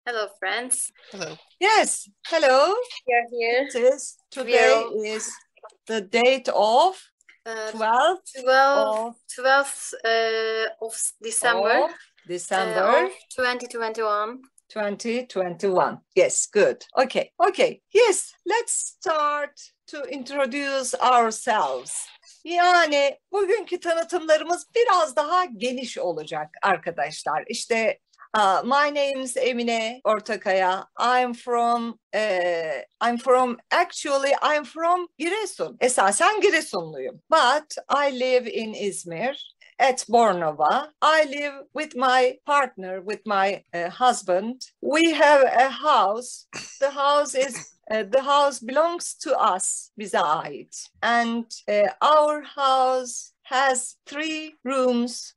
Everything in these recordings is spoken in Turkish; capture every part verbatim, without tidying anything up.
Hello, friends. Hello. Yes, hello. We are here. It is, today Will- is the date of Uh, twelfth twelve, of, twelfth uh, of December of December uh, of twenty twenty-one. twenty twenty-one. Yes, good. Okay, okay. Yes, let's start to introduce ourselves. Yani bugünkü tanıtımlarımız biraz daha geniş olacak arkadaşlar. İşte uh, my name is Emine Ortakaya. I'm from uh, I'm from actually I'm from Giresun. Esasen Giresunluyum. But I live in Izmir at Bornova. I live with my partner, with my uh, husband. We have a house. The house is uh, the house belongs to us, bize ait. And uh, our house has three rooms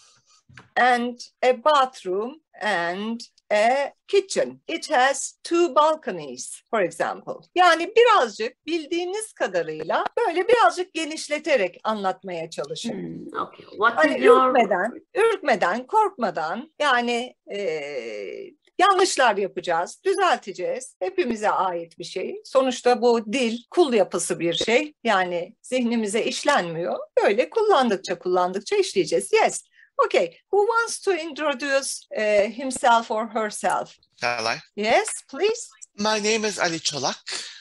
and a bathroom and a kitchen. It has two balconies, for example. Yani birazcık bildiğiniz kadarıyla böyle birazcık genişleterek anlatmaya çalışın. Hmm, okay. What Hani is your ürkmeden, ürkmeden, korkmadan yani eee, yanlışlar yapacağız, düzelteceğiz. Hepimize ait bir şey. Sonuçta bu dil kul yapısı bir şey. Yani zihnimize işlenmiyor. Böyle kullandıkça kullandıkça işleyeceğiz. Yes. Okay. Who wants to introduce uh, himself or herself? Shall I? Yes, please. My name is Ali Çolak.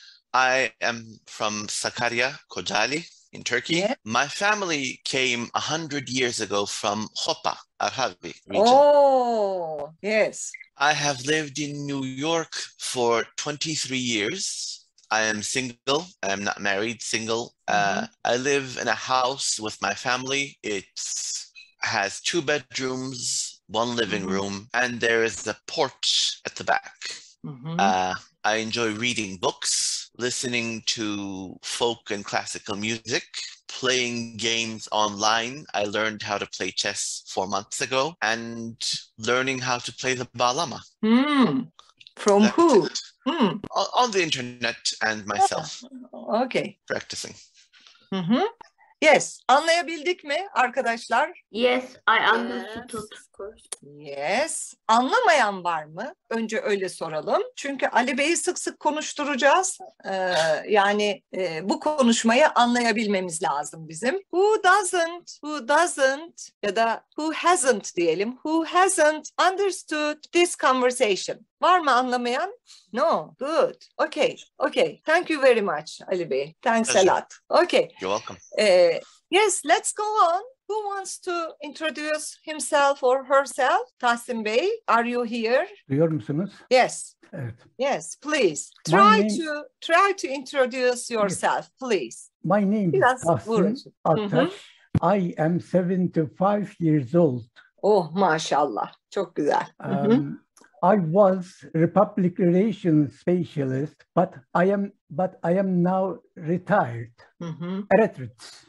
I am from Sakarya, Kocaeli in Turkey. Yeah. My family came a hundred years ago from Hopa, Arhavi region. Oh, yes. I have lived in New York for twenty-three years. I am single. I am not married, single. Uh, I live in a house with my family. It's has two bedrooms, one living Mhm. room, and there is a porch at the back. Mhm. Uh, I enjoy reading books, listening to folk and classical music, playing games online. I learned how to play chess four months ago, and learning how to play the bağlama. Hmm. From That's who? it. Hmm. On, on the internet and myself Okay. practicing. Hı hı. Yes. Anlayabildik mi arkadaşlar? yes, I Yes, understood. of course. Yes. Anlamayan var mı? Önce öyle soralım. Çünkü Ali Bey'i sık sık konuşturacağız. Ee, yani e, bu konuşmayı anlayabilmemiz lazım bizim. Who doesn't, who doesn't ya da who hasn't diyelim. Who hasn't understood this conversation? Var mı anlamayan? No. Good. Okay. Okay. Thank you very much Ali Bey. Thanks a Pleasure. lot. Okay. You're welcome. Uh, yes, let's go on. Who wants to introduce himself or herself? Tahsin Bey, are you here? Duyuyor musunuz? Yes, Evet. yes, please. My Try name- to try to introduce yourself, please. My name is Biraz Tahsin uğraşın. Attaş. I am seventy-five years old. Oh, maşallah. Çok güzel. Hı hı. Um, I was Republic Relations Specialist, but I am but I am now retired. Hı hı. Emeritus.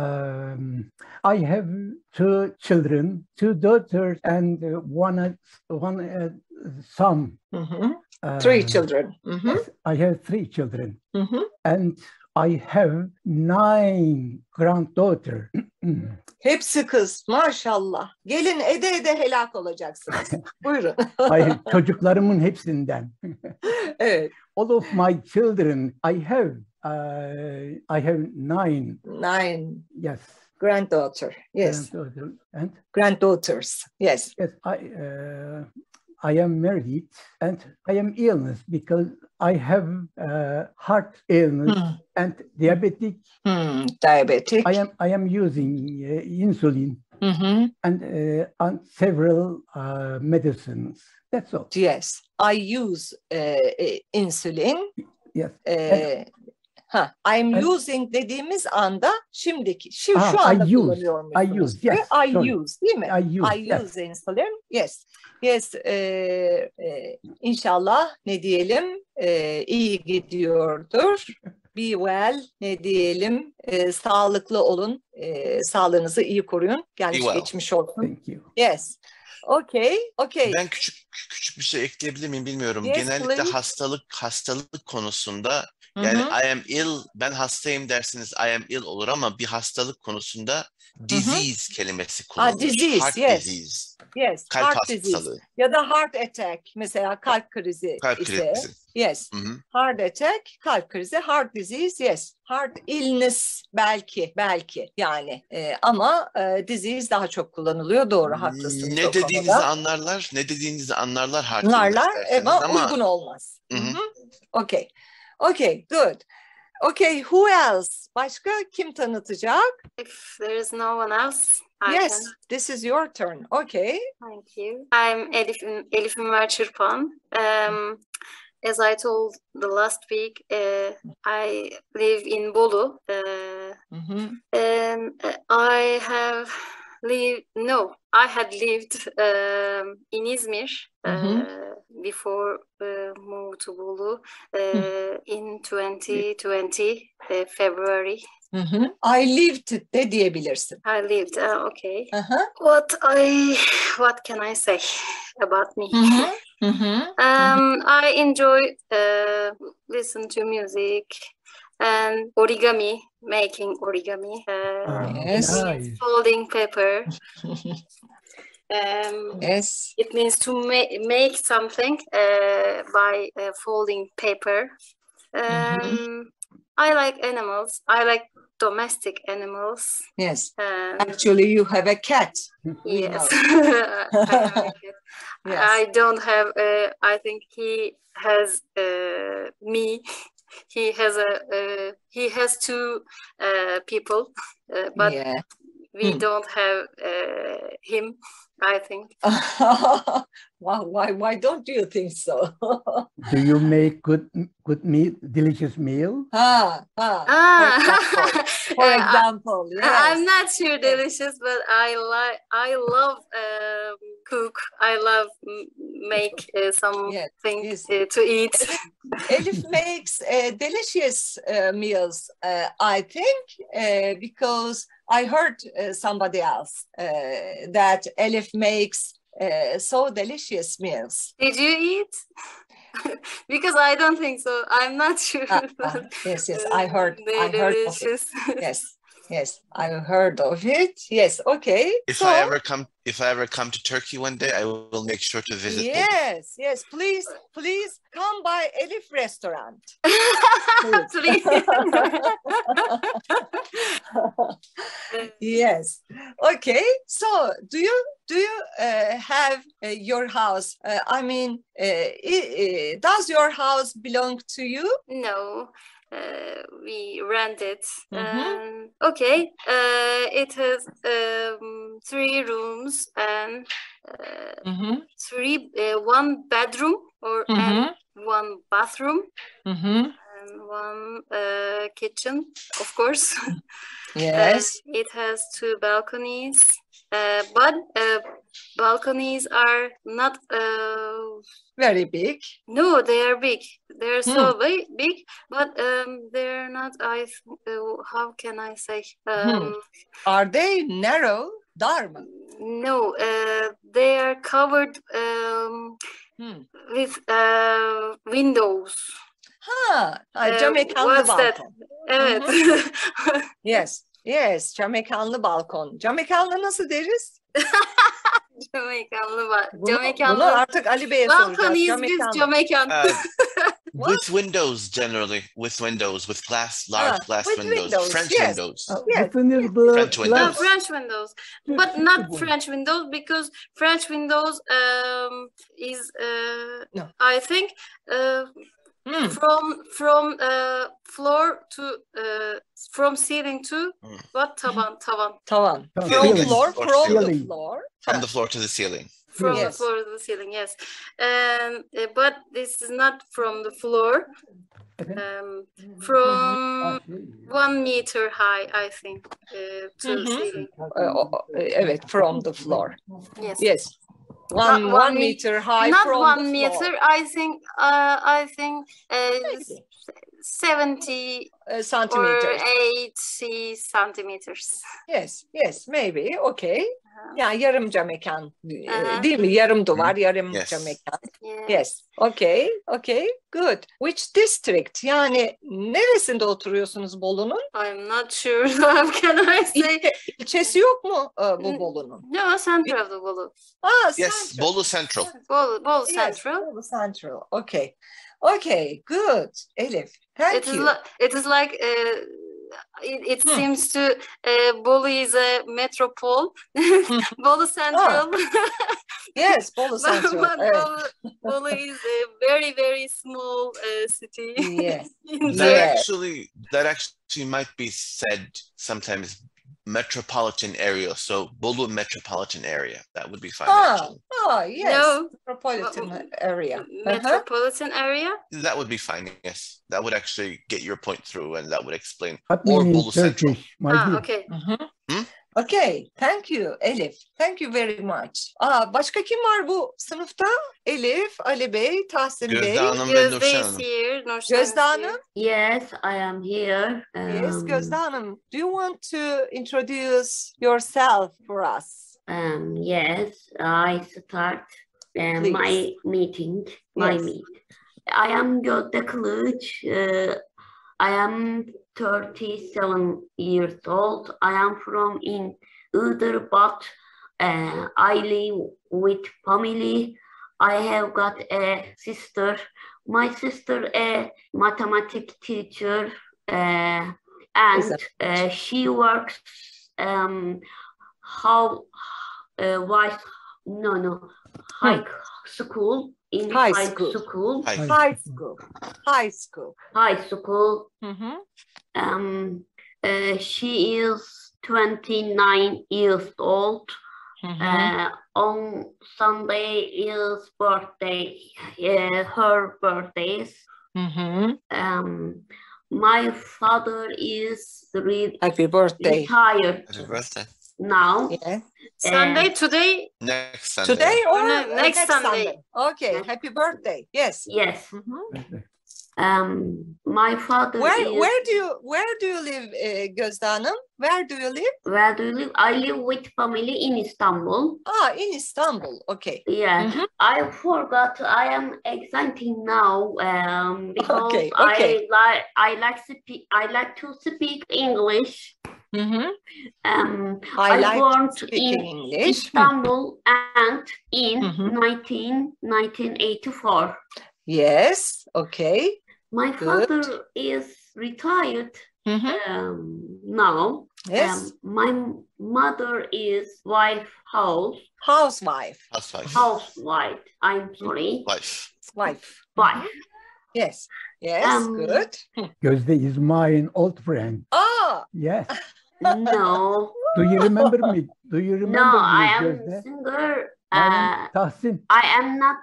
Um, I have two children, two daughters, and uh, one one uh, son. Hı hı. Uh, Three children. Hı hı. yes, I have three children, Hı hı. and I have nine granddaughters. Hepsi kız. Maşallah. Gelin ede ede helak olacaksınız. Buyurun. Hayır, çocuklarımın hepsinden. Evet. All of my children, I have, uh, I have nine. Nine Yes. granddaughter. Yes. granddaughters. And Granddaughters. Yes. yes, I, uh, I am married, and I am illness because I have uh, heart illness Hmm. and diabetic. Hmm. Diabetic. I am, I am using uh, insulin Hı hı. and uh, on several uh, medicines. That's all. Yes, I use uh, uh, insulin. Yes. Uh, ha, I'm And- using dediğimiz anda şimdiki, şu, Ah, şu anda I use, kullanıyormuşsunuz. I use, Ve yes, I sorry. use, değil mi? I use, I yes. use insulin. Yes. Yes. E, e, inşallah ne diyelim? E, iyi gidiyordur. Be well, ne diyelim? E, sağlıklı olun. E, sağlığınızı iyi koruyun. Gelmiş well. geçmiş olsun. Thank you. Yes. Okay. Okay. Ben küçük küçük bir şey ekleyebilir miyim bilmiyorum. Yes, Genellikle please. hastalık hastalık konusunda Yani Hı hı. I am ill, ben hastayım dersiniz I am ill olur ama bir hastalık konusunda disease kelimesi Ah, kullanılır. disease, Heart yes. disease, Yes, kalp heart disease. hastalığı, Ya da heart attack. Mesela kalp krizi kalp ise. krizi. Yes. Hı hı. Heart attack, kalp krizi, heart disease, yes. Heart illness belki, belki yani. E, ama e, disease daha çok kullanılıyor. Doğru, haklısınız Ne o dediğinizi konuda. anlarlar, ne dediğinizi anlarlar heart illness Bunlarla derseniz ama ama uygun olmaz. Hı hı. Hı hı. Okay. Okay, good. Okay, who else? Başka kim tanıtacak? If there is no one else, I Yes, can. this is your turn. Okay. Thank you. I'm Elif, Elif Ünver Çırpan. Um, as I told the last week, uh, I live in Bolu. Uh, Hı hı. and uh, I have lived, no, I had lived um, in Izmir uh, Mhm. before uh, moved to Bolu uh, in twenty twenty, uh, February. Hı hı. I lived de diyebilirsin. I lived, uh, okay. Aha. What I, what can I say about me? Hı hı. Hı hı. Um, I enjoy uh, listen to music and origami, making origami. Uh, Ah, Yes. nice. folding paper. Um, Yes. it means to ma- make something uh, by uh, folding paper. Um, I like animals. I like domestic animals. Yes. Um, Actually, you have a cat. We yes, know. I have a cat. Yes. I don't have. Uh, I think he has uh, me. He has a. Uh, he has two uh, people, uh, but Yeah. we Hmm. don't have uh, him. I think. Wow, why why don't you think so? Do you make good good meat, delicious meal? Ha, ha. Ah, For example, for uh, example, I- I'm yes. not sure delicious, but I like. I love um, cook. I love m- make uh, something yes. uh, to eat. Elif makes uh, delicious uh, meals, uh, I think, uh, because I heard uh, somebody else uh, that Elif makes uh, so delicious meals. Did you eat? Because I don't think so. I'm not sure. Ah, ah, yes, yes, I heard, They're I heard of it. delicious. Yes, yes, I heard of it. Yes, okay. if so, I ever come if I ever come to Turkey one day, I will make sure to visit Bolu. yes, yes, please, please come by Elif restaurant. Please. Yes. Okay. So, do you do you uh, have uh, your house? Uh, I mean, uh, i- i- does your house belong to you? No, uh, we rent it. Mhm. Um, okay, uh, it has um, three rooms and uh, Mm-hmm. three, uh, one bedroom or and one bathroom Mm-hmm. and one uh, kitchen, of course. Yes. Uh, it has two balconies, uh, but uh, balconies are not. Uh, Very big. no, they are big. They're Hmm. so big, big, but um, they're not. I. th- Uh, how can I say? Um, Are they narrow? Dar mı? No, uh, they are covered um, Hmm. with uh, windows. Ha, ha, Uh, cam mekanlı what's that? balkon. Evet. Yes. Yes, cam mekanlı balkon. Cam mekanlı nasıl deriz? Camekanlı var. Bunu, bunu Camekanlı. artık Ali Bey'e soracağız. Balkoniyiz Cam biz mekanlı. Camekan. Uh, with windows generally, with windows, with glass, large Ah, glass with windows, windows, French yes. windows. Uh, Yes, within the French No, windows. French windows, but not French windows because French windows um, is uh, No. I think uh, Hmm. from from uh, floor to uh, from ceiling to Hmm. what taban tavan Tavan. From From Ceiling. floor, Or from the ceiling. floor. From the floor to the ceiling. from the Yes. floor to the ceiling, yes, and uh, but this is not from the floor. Um, from one meter high, I think, uh, to Mhm. ceiling. Ee, o- o- Evet, from the floor. Yes. Yes. One, Not one, one me- meter high Not from one the meter. floor. I think. Uh, I think uh, Maybe. seventy Uh, or centimeters. eighty centimeters. Yes, yes, maybe. Okay. Yani yarımca mekan, e, Aha. değil mi? Yarım duvar, yarımca Yes. mekan. Yeah. Yes. Okay. Okay. Good. Which district? Yani neresinde oturuyorsunuz Bolu'nun? I'm not sure. How can I say? İlçe, ilçesi yok mu e, bu Bolu'nun? No, Central of the Bolu. Ah, Yes, Central. Bolu Central. Bolu, Bolu Yes, Central. Bolu Central. Okay. Okay. Good. Elif. Thank It is you. like it is like uh, it, it Hmm. seems to uh, Bolu is a metropole. Bolu Central. Yes, Bolu But, Central. but Evet. Bolu, Bolu is a very very small uh, city. Yes. in That Yeah. actually that actually might be said sometimes metropolitan area. So Bolu metropolitan area. That would be fine Ah, actually. ah, yes. No. Metropolitan area. Uh-huh. Metropolitan area. That would be fine, yes. That would actually get your point through and that would explain. What Or mean in Bolu Central. Turkish, my Ah, dear? okay. Mhm. Hmm? Okay, thank you Elif. Thank you very much. Aa, başka kim var bu sınıfta? Elif, Ali Bey, Tahsin Bey. Gözde Hanım ve Gözde Nurşen is Hanım. here. Nurşen Gözde is Hanım. here. Yes, I am here. Yes, Um, Gözde Hanım. Do you want to introduce yourself for us? um, yes, I start uh, Please. my meeting. My Yes. meet. I am Gözde Kılıç. Uh, I am thirty-seven years old. I am from in Iğdır, but uh, I live with family. I have got a sister. My sister a mathematics teacher, uh, and uh, she works um how uh, why no no high school in High high school. school Hi. High school. High school. high school. Hı hı. Um, uh, she is twenty-nine years old. Hı hı. Uh, on Sunday is birthday, uh, her birthdays. Hı hı. Um, my father is re- Happy birthday. retired Happy birthday. now. Yeah. Sunday today. Next Sunday. Today or No, uh, next Sunday. Okay, Yes. happy birthday. Yes. Yes. Hı hı. Um, my father Where is. where do you where do you live, uh, Gözde Hanım? Where do you live? Where do you live? I live with family in Istanbul. Ah, in Istanbul. Okay. Yeah, Mhm. I forgot. I am exciting now um, because Okay, okay. I like I like speak. I like to speak English. Hı hı. Um, I, I like born speaking in English. Istanbul and in Mhm. nineteen, nineteen eighty-four. Yes. Okay. My Good. father is retired Hı hı. um, now. Yes. Um, my mother is wife house Housewife. Housewife. housewife. I'm sorry, Wife. Wife. wife. Yes. Yes. Um, Good. Gözde is my old friend. Ah. Yes. No, Do you remember me? Do you remember no, me, I am Gözde? singer. My Uh, name Tahsin. I am not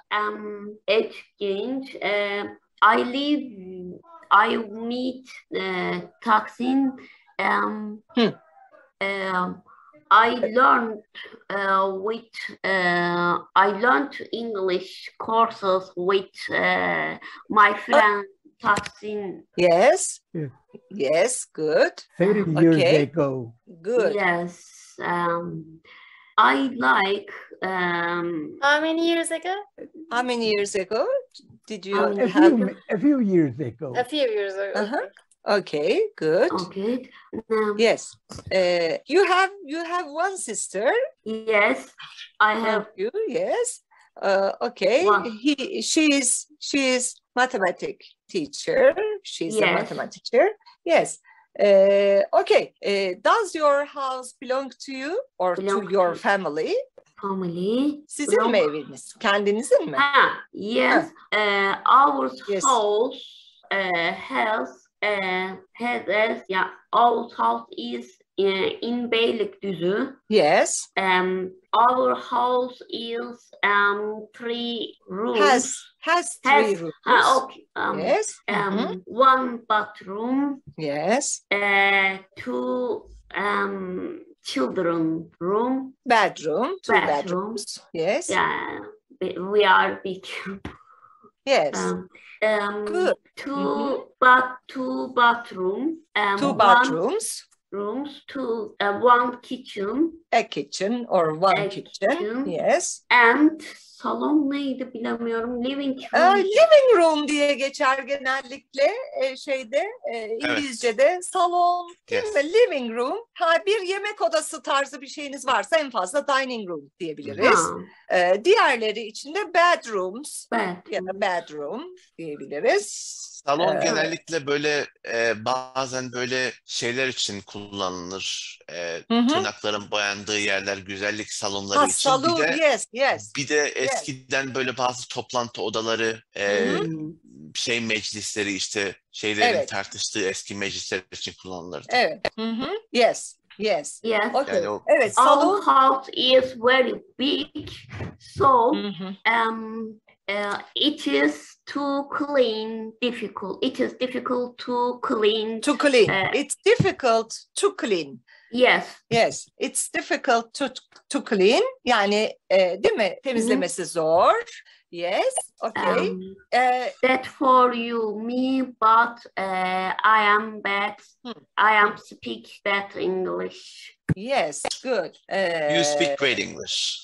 um age change. Uh, I live. I meet uh, Taksin. Um, Hmm. um, I learned uh, with. Uh, I learned English courses with uh, my friend Taksin. Yes. Yeah. Yes. Good. thirty years Okay. ago. Good. Yes. Um, I like. Um, How many years ago? How many years ago did you Um, A have? few, a few years ago. A few years ago. Uh-huh. Okay. Good. okay. Um, Yes. Uh, you have you have one sister. Yes, I have. Thank you. Yes. Uh, okay. One. He she is she is mathematic teacher. She's a Yes. mathematic teacher. Yes. Uh, okay. Uh, does your house belong to you or Belong to your to- family? Family. Sizin belong- mi eviniz? Kendinizin mi? Ah, yes. Uh, our Yes. house uh, has uh, has a- yeah. Our house is uh, in Beylikdüzü. Yes. Um, our house is um three rooms. Has has three Has- rooms. Ah, okay. Um, Yes. um, Mhm. one bathroom. Yes. Uh, two um children room. Bedroom. Two Bedroom. bedrooms. Yes. Yeah, we we are big. Yes. Um, um, Good. two Mhm. bath, two bathroom. Um, Two one- bathrooms. rooms, two, uh, one kitchen. A kitchen or one A kitchen. kitchen. Yes. And salon neydi bilemiyorum. Living Ee, room. living room diye geçer genellikle e, şeyde e, İngilizce'de salon değil Yes. mi? Living room. Ha, bir yemek odası tarzı bir şeyiniz varsa en fazla dining room diyebiliriz. Ha, Ee, diğerleri içinde bedrooms bed. ya da bedroom diyebiliriz. Salon Ee, genellikle böyle e, bazen böyle şeyler için kullanılır. E, Hı hı. tırnakların boyandığı yerler, güzellik salonları Ha, için. salon, Bir de yes, yes. bir de eskiden böyle bazı toplantı odaları, e, Hı hı. Hmm. şey meclisleri işte şeylerin Evet. tartıştığı eski meclisler için kullanılırdı. Evet. Hı hı. Yes, yes. Yes. Okay. Yani o Evet, Our salon. house is very big, so Hı hı. um, uh, it is too clean, difficult. It is difficult to clean. To clean. Ee, It's difficult to clean. Yes. Yes, it's difficult to to clean. Yani e, değil mi? Temizlemesi zor. Yes, okay. Um, E, that for you, me, but uh, I am bad. Hmm. I am speak bad English. yes, good. E, you speak great English.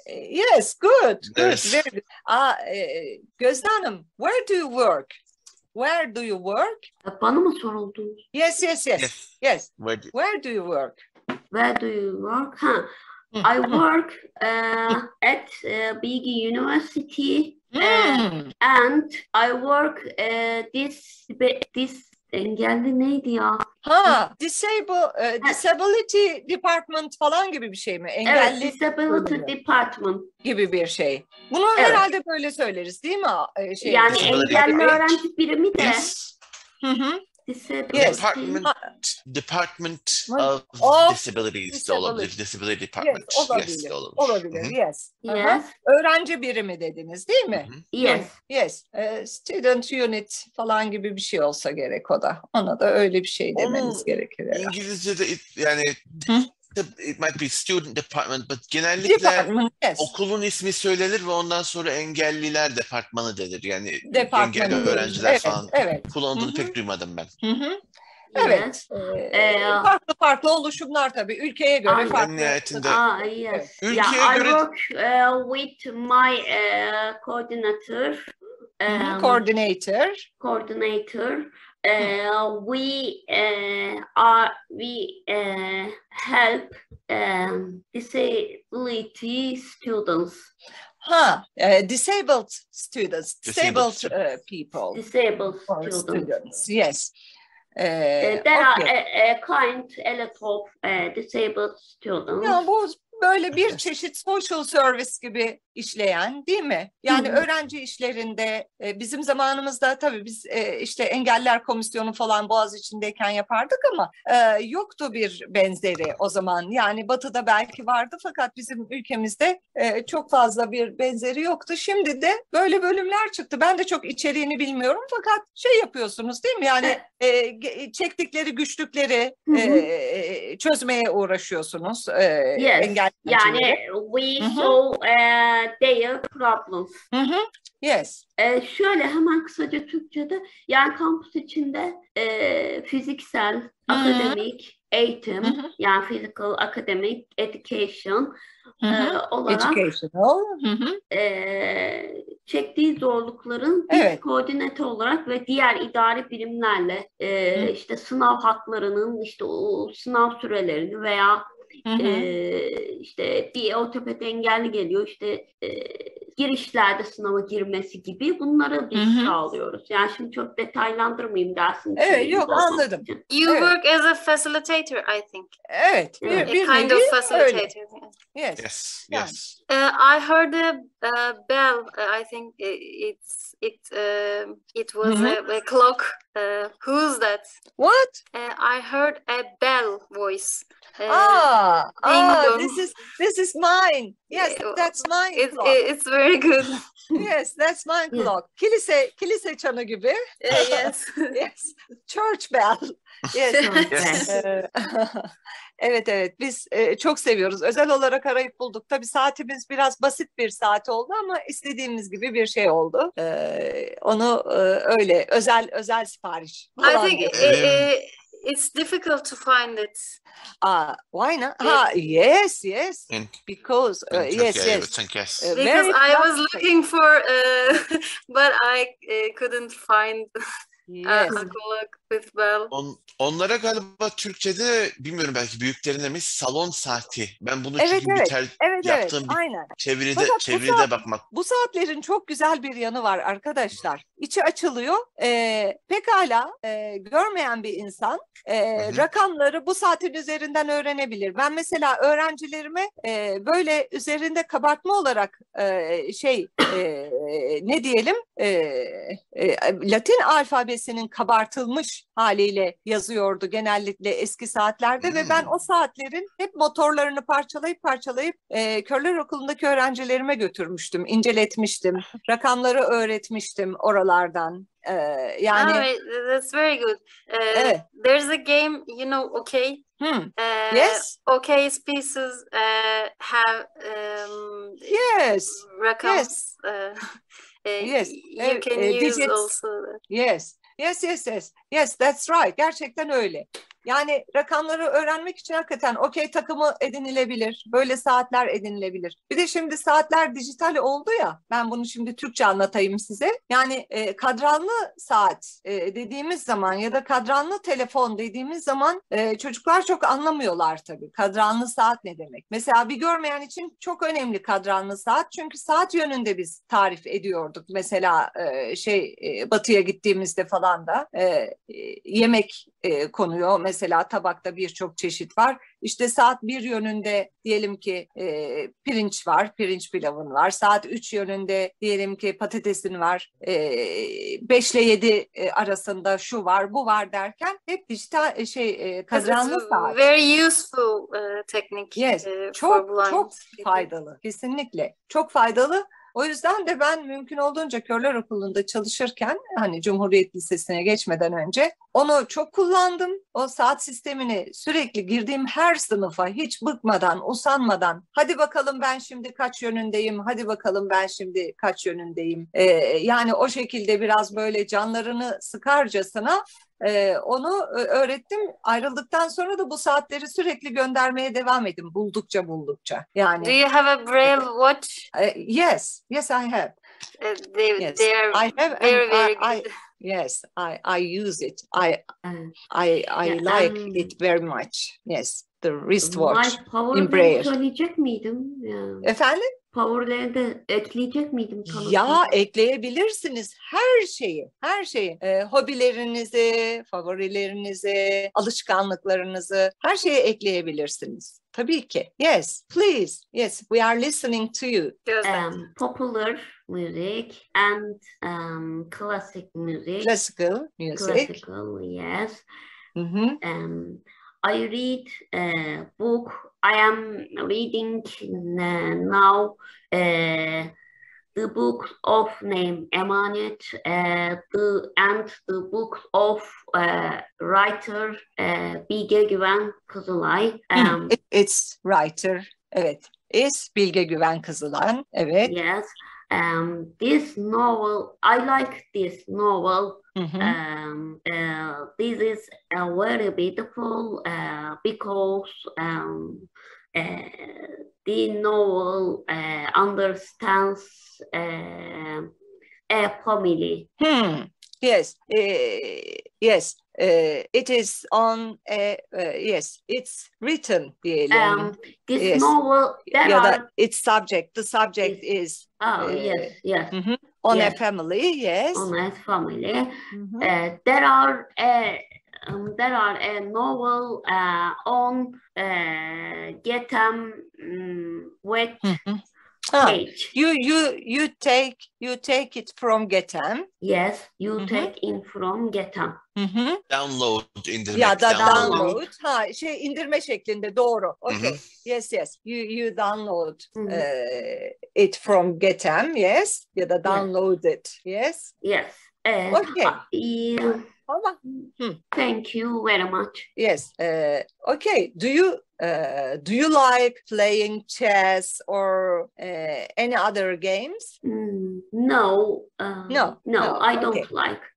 Yes, good, good, Yes. very good. Aa, e, Gözde Hanım, where do you work? Where do you work? E, Bana mı soruldunuz? Yes, yes, yes, Yes. yes. Where do- Where do you work? Where do you work? Huh. Hmm. I work uh, at a big university, uh, Hmm. and I work uh, this this engelli neydi ya? Ha, disable, e, disability department falan gibi bir şey mi? Evet, Engelli disability bölümü department. gibi bir şey. Bunu Evet. herhalde böyle söyleriz değil mi? E, Şey, Yani disability engelli department. öğrenci birimi de Yes. Hı hı. disability. Yes. Department Ha, Department Hı. of Of Disabilities de olabilir. Disability. Disability yes, Department. Yes, olabilir. de olabilir. Olabilir, Hı hı. yes. Aha. Yes. Öğrenci birimi dediniz değil mi? Hı hı. Yes. Yes. E, student unit falan gibi bir şey olsa gerek o da. Ona da öyle bir şey demeniz Onu gerekir herhalde. İngilizce'de it- yani Hı? it might be student department, but genellikle Department, yes. okulun ismi söylenir ve ondan sonra engelliler departmanı denir. Yani Departmanı engelli denir. öğrenciler Evet, falan evet. kullandığını Hı hı. pek duymadım ben. Hı hı. Evet. Yes. E, Ee, farklı farklı oluşumlar tabii. Ülkeye göre Aynen. farklı. En nihayetinde Ah, yes. Ülkeye Yeah, I göre- work uh, with my uh, coordinator. Hı hı, Um, coordinator. coordinator. Uh, we uh, are we uh, help um, disability students. Ha, e, disabled students, Disabled disabled uh, people Disabled or students. students. Yes. E, Uh, there okay. are a, a kind a lot of uh, disabled students. Ya bu böyle bir çeşit social service gibi işleyen değil mi? Yani Hı hı. öğrenci işlerinde e, bizim zamanımızda tabii biz e, işte engeller komisyonu falan Boğaziçi'ndeyken yapardık ama e, yoktu bir benzeri o zaman. Yani Batı'da belki vardı fakat bizim ülkemizde e, çok fazla bir benzeri yoktu. Şimdi de böyle bölümler çıktı. Ben de çok içeriğini bilmiyorum fakat şey yapıyorsunuz değil mi? Yani e, ge- çektikleri güçlükleri Hı hı. e, çözmeye uğraşıyorsunuz. E, Yes. engelli Yani öğrencileri. we Hı hı. saw uh, their problems. Hı hı. Yes. Ee, şöyle hemen kısaca Türkçe'de yani kampüs içinde e, fiziksel, Hı. akademik, eğitim Hı hı. yani physical, academic, education Hı e, hı. olarak Educational. Hı hı. e, çektiği zorlukların biz Evet. koordinatör olarak ve diğer idari birimlerle e, Hı. işte sınav haklarının işte o sınav sürelerini veya Hı hı. Ee, işte bir ortoped engelli geliyor işte e, girişlerde sınava girmesi gibi bunları biz Hı hı. sağlıyoruz. Yani şimdi çok detaylandırmayayım dersin. Evet, yok, anladım. You Evet. work as a facilitator, I think. Evet. Bir, Evet. A bir kind nevi of facilitator. öyle. Yeah. Yes. yes, Yani. yes. Uh, I heard a, a bell. Uh, I think i- it's it. Um it was Mhm. a, a clock. Uh, who's that? What? Uh, I heard a bell voice. Uh, Ah, ah, dong. this is this is mine. Yes, Uh, that's mine It, clock. it's very good. Yes, that's mine Yeah. clock. Kilise kilise çanı gibi. Uh, yes. Yes. Church bell. Yes. Yes. Ee, Evet, evet, biz e, çok seviyoruz. Özel olarak arayıp bulduk. Tabii saatimiz biraz basit bir saat oldu ama istediğimiz gibi bir şey oldu. Ee, onu e, öyle özel özel sipariş I falan think diye. uh, uh, it's difficult to find it. Uh, why not? Ha, yes, yes. In, because uh, in yes, Turkey, yes. I think yes. Uh, Because very I was practical. looking for, uh, but I uh, couldn't find uh, Yes. a clock with bell. On, onlara galiba Türkçe'de bilmiyorum belki büyüklerine mi salon saati. Ben bunu Evet, çünkü bir evet. ter, Evet, evet. yaptığım bir Aynen. çeviride Fakat bu çeviride saat- bakmak. Bu saatlerin çok güzel bir yanı var arkadaşlar. İçi açılıyor. Ee, pekala e, görmeyen bir insan e, Hı hı. rakamları bu saatin üzerinden öğrenebilir. Ben mesela öğrencilerime e, böyle üzerinde kabartma olarak e, şey e, ne diyelim e, e, Latin alfabesinin kabartılmış haliyle yazıyordu genellikle eski saatlerde ve ben Hmm. o saatlerin hep motorlarını parçalayıp parçalayıp e, Körler Okulu'ndaki öğrencilerime götürmüştüm, inceletmiştim, rakamları öğretmiştim oralardan. E, yani Oh, wait, that's very good. Uh, Evet. There's a game, you know, okay? hmm, Uh, yes, Okay pieces uh, have um, yes, rakams. Uh, uh, Yes. You Uh, can uh, use digits. also that. yes, yes, yes, yes, yes, that's right. Gerçekten öyle. Yani rakamları öğrenmek için hakikaten okey takımı edinilebilir. Böyle saatler edinilebilir. Bir de şimdi saatler dijital oldu ya. Ben bunu şimdi Türkçe anlatayım size. Yani e, kadranlı saat e, dediğimiz zaman ya da kadranlı telefon dediğimiz zaman e, çocuklar çok anlamıyorlar tabii. Kadranlı saat ne demek? Mesela bir görmeyen için çok önemli kadranlı saat. Çünkü saat yönünde biz tarif ediyorduk. Mesela e, şey e, batıya gittiğimizde falan da e, e, yemek e, konuyor. Mesela tabakta birçok çeşit var. İşte saat bir yönünde diyelim ki e, pirinç var, pirinç pilavın var. Saat üç yönünde diyelim ki patatesin var. E, beş ile yedi e, arasında şu var, bu var derken hep dijital şey e, This is kadranlı saat. very useful uh, technique Yes, uh, for çok blind çok people. faydalı. Kesinlikle. Çok faydalı. O yüzden de ben mümkün olduğunca Körler Okulu'nda çalışırken hani Cumhuriyet Lisesi'ne geçmeden önce onu çok kullandım. O saat sistemini sürekli girdiğim her sınıfa hiç bıkmadan, usanmadan hadi bakalım ben şimdi kaç yönündeyim, hadi bakalım ben şimdi kaç yönündeyim. Ee, yani o şekilde biraz böyle canlarını sıkarcasına Ee, onu öğrettim. Ayrıldıktan sonra da bu saatleri sürekli göndermeye devam edin. Buldukça buldukça. Yani Do you have a Braille watch? uh, yes, yes I have. Uh, they, Yes, they are I have, and very, very I, I good. yes, I I use it. I Uh, I I Yeah, like um, it very much. Yes, the wristwatch. My power'ları Braille. söyleyecek miydim? Yani, Efendim? power'ları da ekleyecek miydim tanıtım? Ya ekleyebilirsiniz her şeyi, her şeyi. Ee, hobilerinizi, favorilerinizi, alışkanlıklarınızı, her şeyi ekleyebilirsiniz. Tabii ki. Yes, please. Yes, we are listening to you. Gözde. Um, popular music and um, classic music. Classical music. Classical, yes. Hı hı. Um, I read a book. I am reading uh, now uh, the book of name Emanet, uh, the and the book of uh, writer uh, Bilge Güven Kızılay. Um, It- It's writer. Evet. Is Bilge Güven Kızılay. Evet. Yes. Um, this novel, I like this novel. Hı hı. Um, uh, this is uh, very beautiful uh, because um, uh, the novel uh, understands uh, a family. Hmm. Yes. eh, yes. Eh, it is on. eh, eh, yes. It's written diyelim. Um, this Yes. novel, there Ya are, da its subject. The subject is oh, eh, yes, yes, hı hı, on a Yes. family. Yes. on a family. Hı hı. Uh, there are a um, there are a novel uh, on uh, Getem um, web Hı hı. Ha, page. you you you take you take it from Getem. Yes, you Mhm. take in from Getem. Hı hı. Download indirmek. Ya da download. download. Ha şey indirme şeklinde doğru. Okay. Hı hı. Yes yes. You you download Hı hı. eh, it from Getem. Yes. Ya da download it. Yes. Yes. Uh, Okay. uh, Ama thank you very much. yes. Uh, okay. Do you uh, do you like playing chess or uh, any other games? Mm, no, uh, No, no, no, I don't okay. like.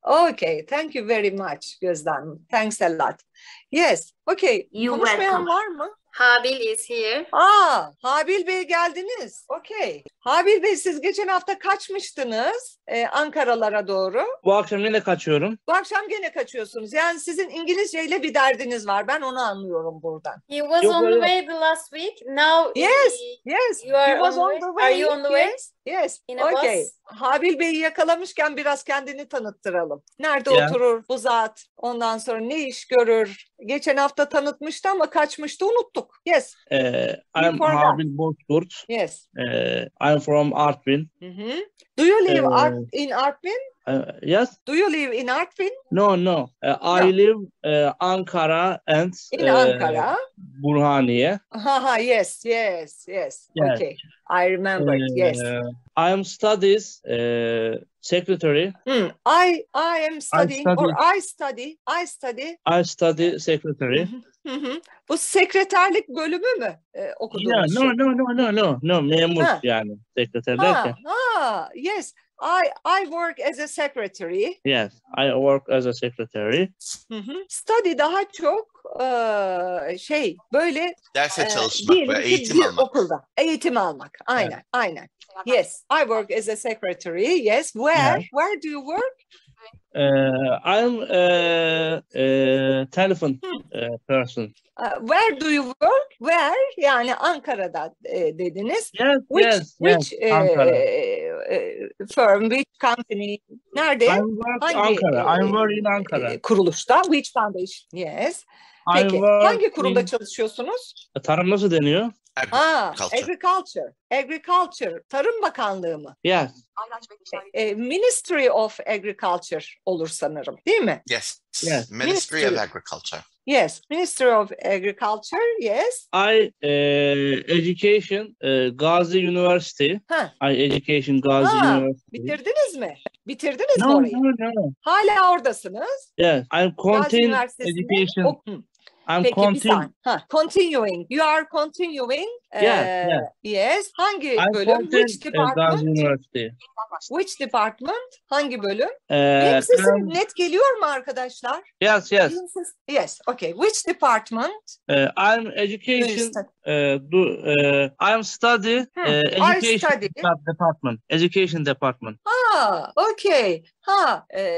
Okay, thank you very much Gözde Hanım. Thanks a lot. Yes, okay. You Konuşmayan welcome. var mı? Habil is here. Aa, Habil Bey geldiniz. Okay. Habil Bey siz geçen hafta kaçmıştınız e, Ankaralara doğru. Bu akşam yine kaçıyorum. Bu akşam gene kaçıyorsunuz. Yani sizin İngilizceyle bir derdiniz var. Ben onu anlıyorum buradan. He was Yok, on the yok. way the last week. Now Yes, he- yes. you are He was on on the the way. way. Are you on the way? Yes, yes. In a Okay. bus? Habil Bey'i yakalamışken biraz kendini tanıttıralım. Nerede Ya. oturur bu zat? Ondan sonra ne iş görür? Geçen hafta tanıtmıştı ama kaçmıştı, unuttuk. Yes, Ee, I'm forgot. Habil Bozkurt. yes. Ee, I'm from Artvin. Hı hı. Do you live Ee, Art in Artvin? Uh, yes? Do you live in Artvin? No, no. Uh, I No. live uh, Ankara and In uh, Ankara? Burhaniye. Ha ha, yes, yes, yes. Yes. Okay, I remember. Yes. Uh, I am studies uh, secretary. Hmm. I I am studying or study. I study. I study. I study secretary. Hı hı. Bu sekreterlik bölümü mü e, Yeah, okuduğunuz no, şey? no, no, no, no, no. Memur Ha. yani sekreter Ha, derken. ha, yes. I I work as a secretary. Yes, I work as a secretary. Hı hı. Study daha çok e, şey böyle Derse e, çalışmak diyelim ve ki eğitim bir almak. okulda eğitim almak. Aynen, aynen. Yes, I work as a secretary. Yes, where? Yeah. Where do you work? Uh, I'm a, a telephone uh, person. Uh, where do you work? Where? Yani Ankara'da e, dediniz. Yes, Which yes, which yes. e, Ankara. e, firm, which company? Nerede? I work Hangi Ankara. I e, work in Ankara. e, kuruluşta? Which foundation? Yes. I Peki work hangi kurumda in- çalışıyorsunuz? Tarım nasıl deniyor? Ha, Agriculture. agriculture. Agriculture. Tarım Bakanlığı mı? Yes. E, Ministry of Agriculture olur sanırım, değil mi? Yes. Yes. Ministry Ministry. of Agriculture. Yes, Ministry of Agriculture. Yes. I uh, education uh, Gazi University. Ha, I education Gazi Ha, University. bitirdiniz mi? Bitirdiniz mi No, orayı? no, no. Hala oradasınız. Yes, I'm Gazi continue Üniversitesi'nde. education. O- Hı. I'm Peki bir continue. saniye. Ha, continuing. You are continuing. Yeah, eh, yeah. Yes. Hangi I'm bölüm? continue Which uh, Gazi department? University. Which department? Hangi bölüm? Uh, Benim sesim um, net geliyor mu arkadaşlar? yes, yes. Benim ses- Yes. Okay. Which department? Uh, I'm Do you education. study? Uh, do uh, I'm study Hmm, uh, I education study. department. Education department. Ha, okay. Ha, e,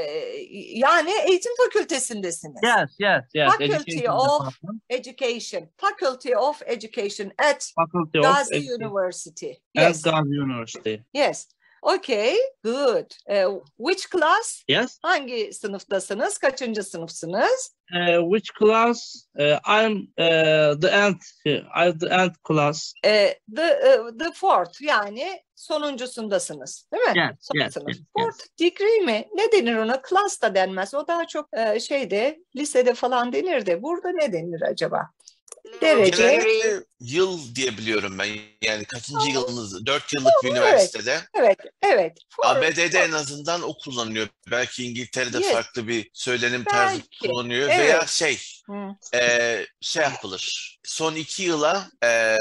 yani eğitim fakültesindesiniz. Yes, yes, yes. Faculty Education of- department. Education. Faculty of Education at Faculty of Gazi Education University. at Yes. Gazi University. Yes. Okay. Good. Uh, which class? Yes. Hangi sınıftasınız? Kaçıncı sınıfsınız? Uh, which class? Uh, I'm uh, the end. I'm the end class. Uh, the uh, the fourth, yani sonuncusundasınız, değil mi? Yes, Son yes, sınıf. yes, Fourth degree mi? Ne denir ona? Class da denmez. O daha çok e, şeyde, lisede falan denir de. Burada ne denir acaba? Derece. Genellikle yıl diye biliyorum ben. Yani kaçıncı yılınız? Dört yıllık bir Evet. üniversitede. Evet, evet. Fourth. A B D'de en azından o kullanılıyor. Belki İngiltere'de Yes. farklı bir söylenim tarzı Belki. kullanıyor. Evet. Veya şey, Hı. e, şey yapılır. Son iki yıla e,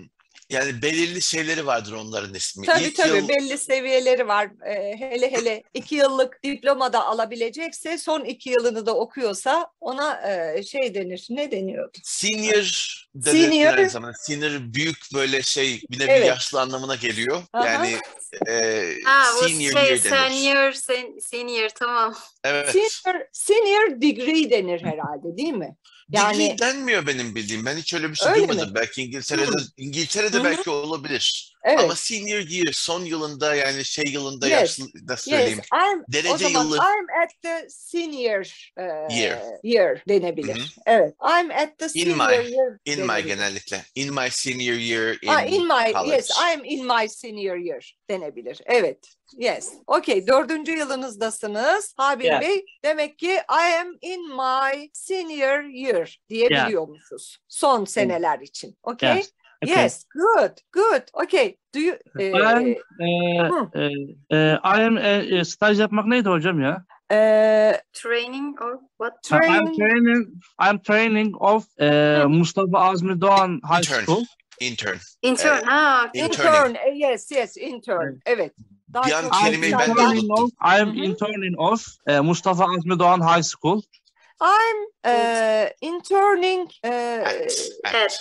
yani belirli şeyleri vardır onların ismi. Tabii İlk tabii yıl belli seviyeleri var. Ee, hele hele iki yıllık diploma da alabilecekse, son iki yılını da okuyorsa ona e, şey denir. Ne deniyordu? senior da Senior. denilir aynı zamanda. Senior büyük böyle şey bir nevi Evet. yaşlı anlamına geliyor. Aha. Yani e, Ha, bu senior şey year denir. senior, sen, senior tamam. Evet. Senior, senior degree denir herhalde, değil mi? Yani Degree denmiyor benim bildiğim. Ben hiç öyle bir şey Öyle duymadım. mi? Belki İngiltere'de Hı. İngiltere'de Hı hı. belki olabilir. evet. Ama senior year son yılında yani şey yılında Yes. yaşlı da söyleyeyim. Yes, I'm, o Derece zaman yılı I'm at the senior uh, Year. year denebilir. Hı hı. Evet. I'm at the In senior my- year in my denebilir. genellikle. In my senior year in, Ha, in my college. yes, I'm in my senior year denebilir. Evet. Yes. Okay. Dördüncü yılınızdasınız Habil Yeah. Bey. Demek ki I am in my senior year diyebiliyormuşuz. Son seneler için. Okay. Yes. Okay. Yes. Good. Good. Okay. Do you? eh, I'm, uh, Hı. uh, uh, I am uh, uh, staj yapmak neydi hocam ya? eh, Training or what? I'm train. training. I'm training of uh, Mustafa Azmi Doğan High Intern. School. Intern. Intern. Ha, okay. Interning. Intern. eh, Yes. Yes. Intern. Evet. Daha Bir an çok kelimeyi ben de konuşan- interning of, I am Hı hı. interning of uh, Mustafa Azmi Doğan High School. I'm uh, interning uh, At, At.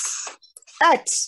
at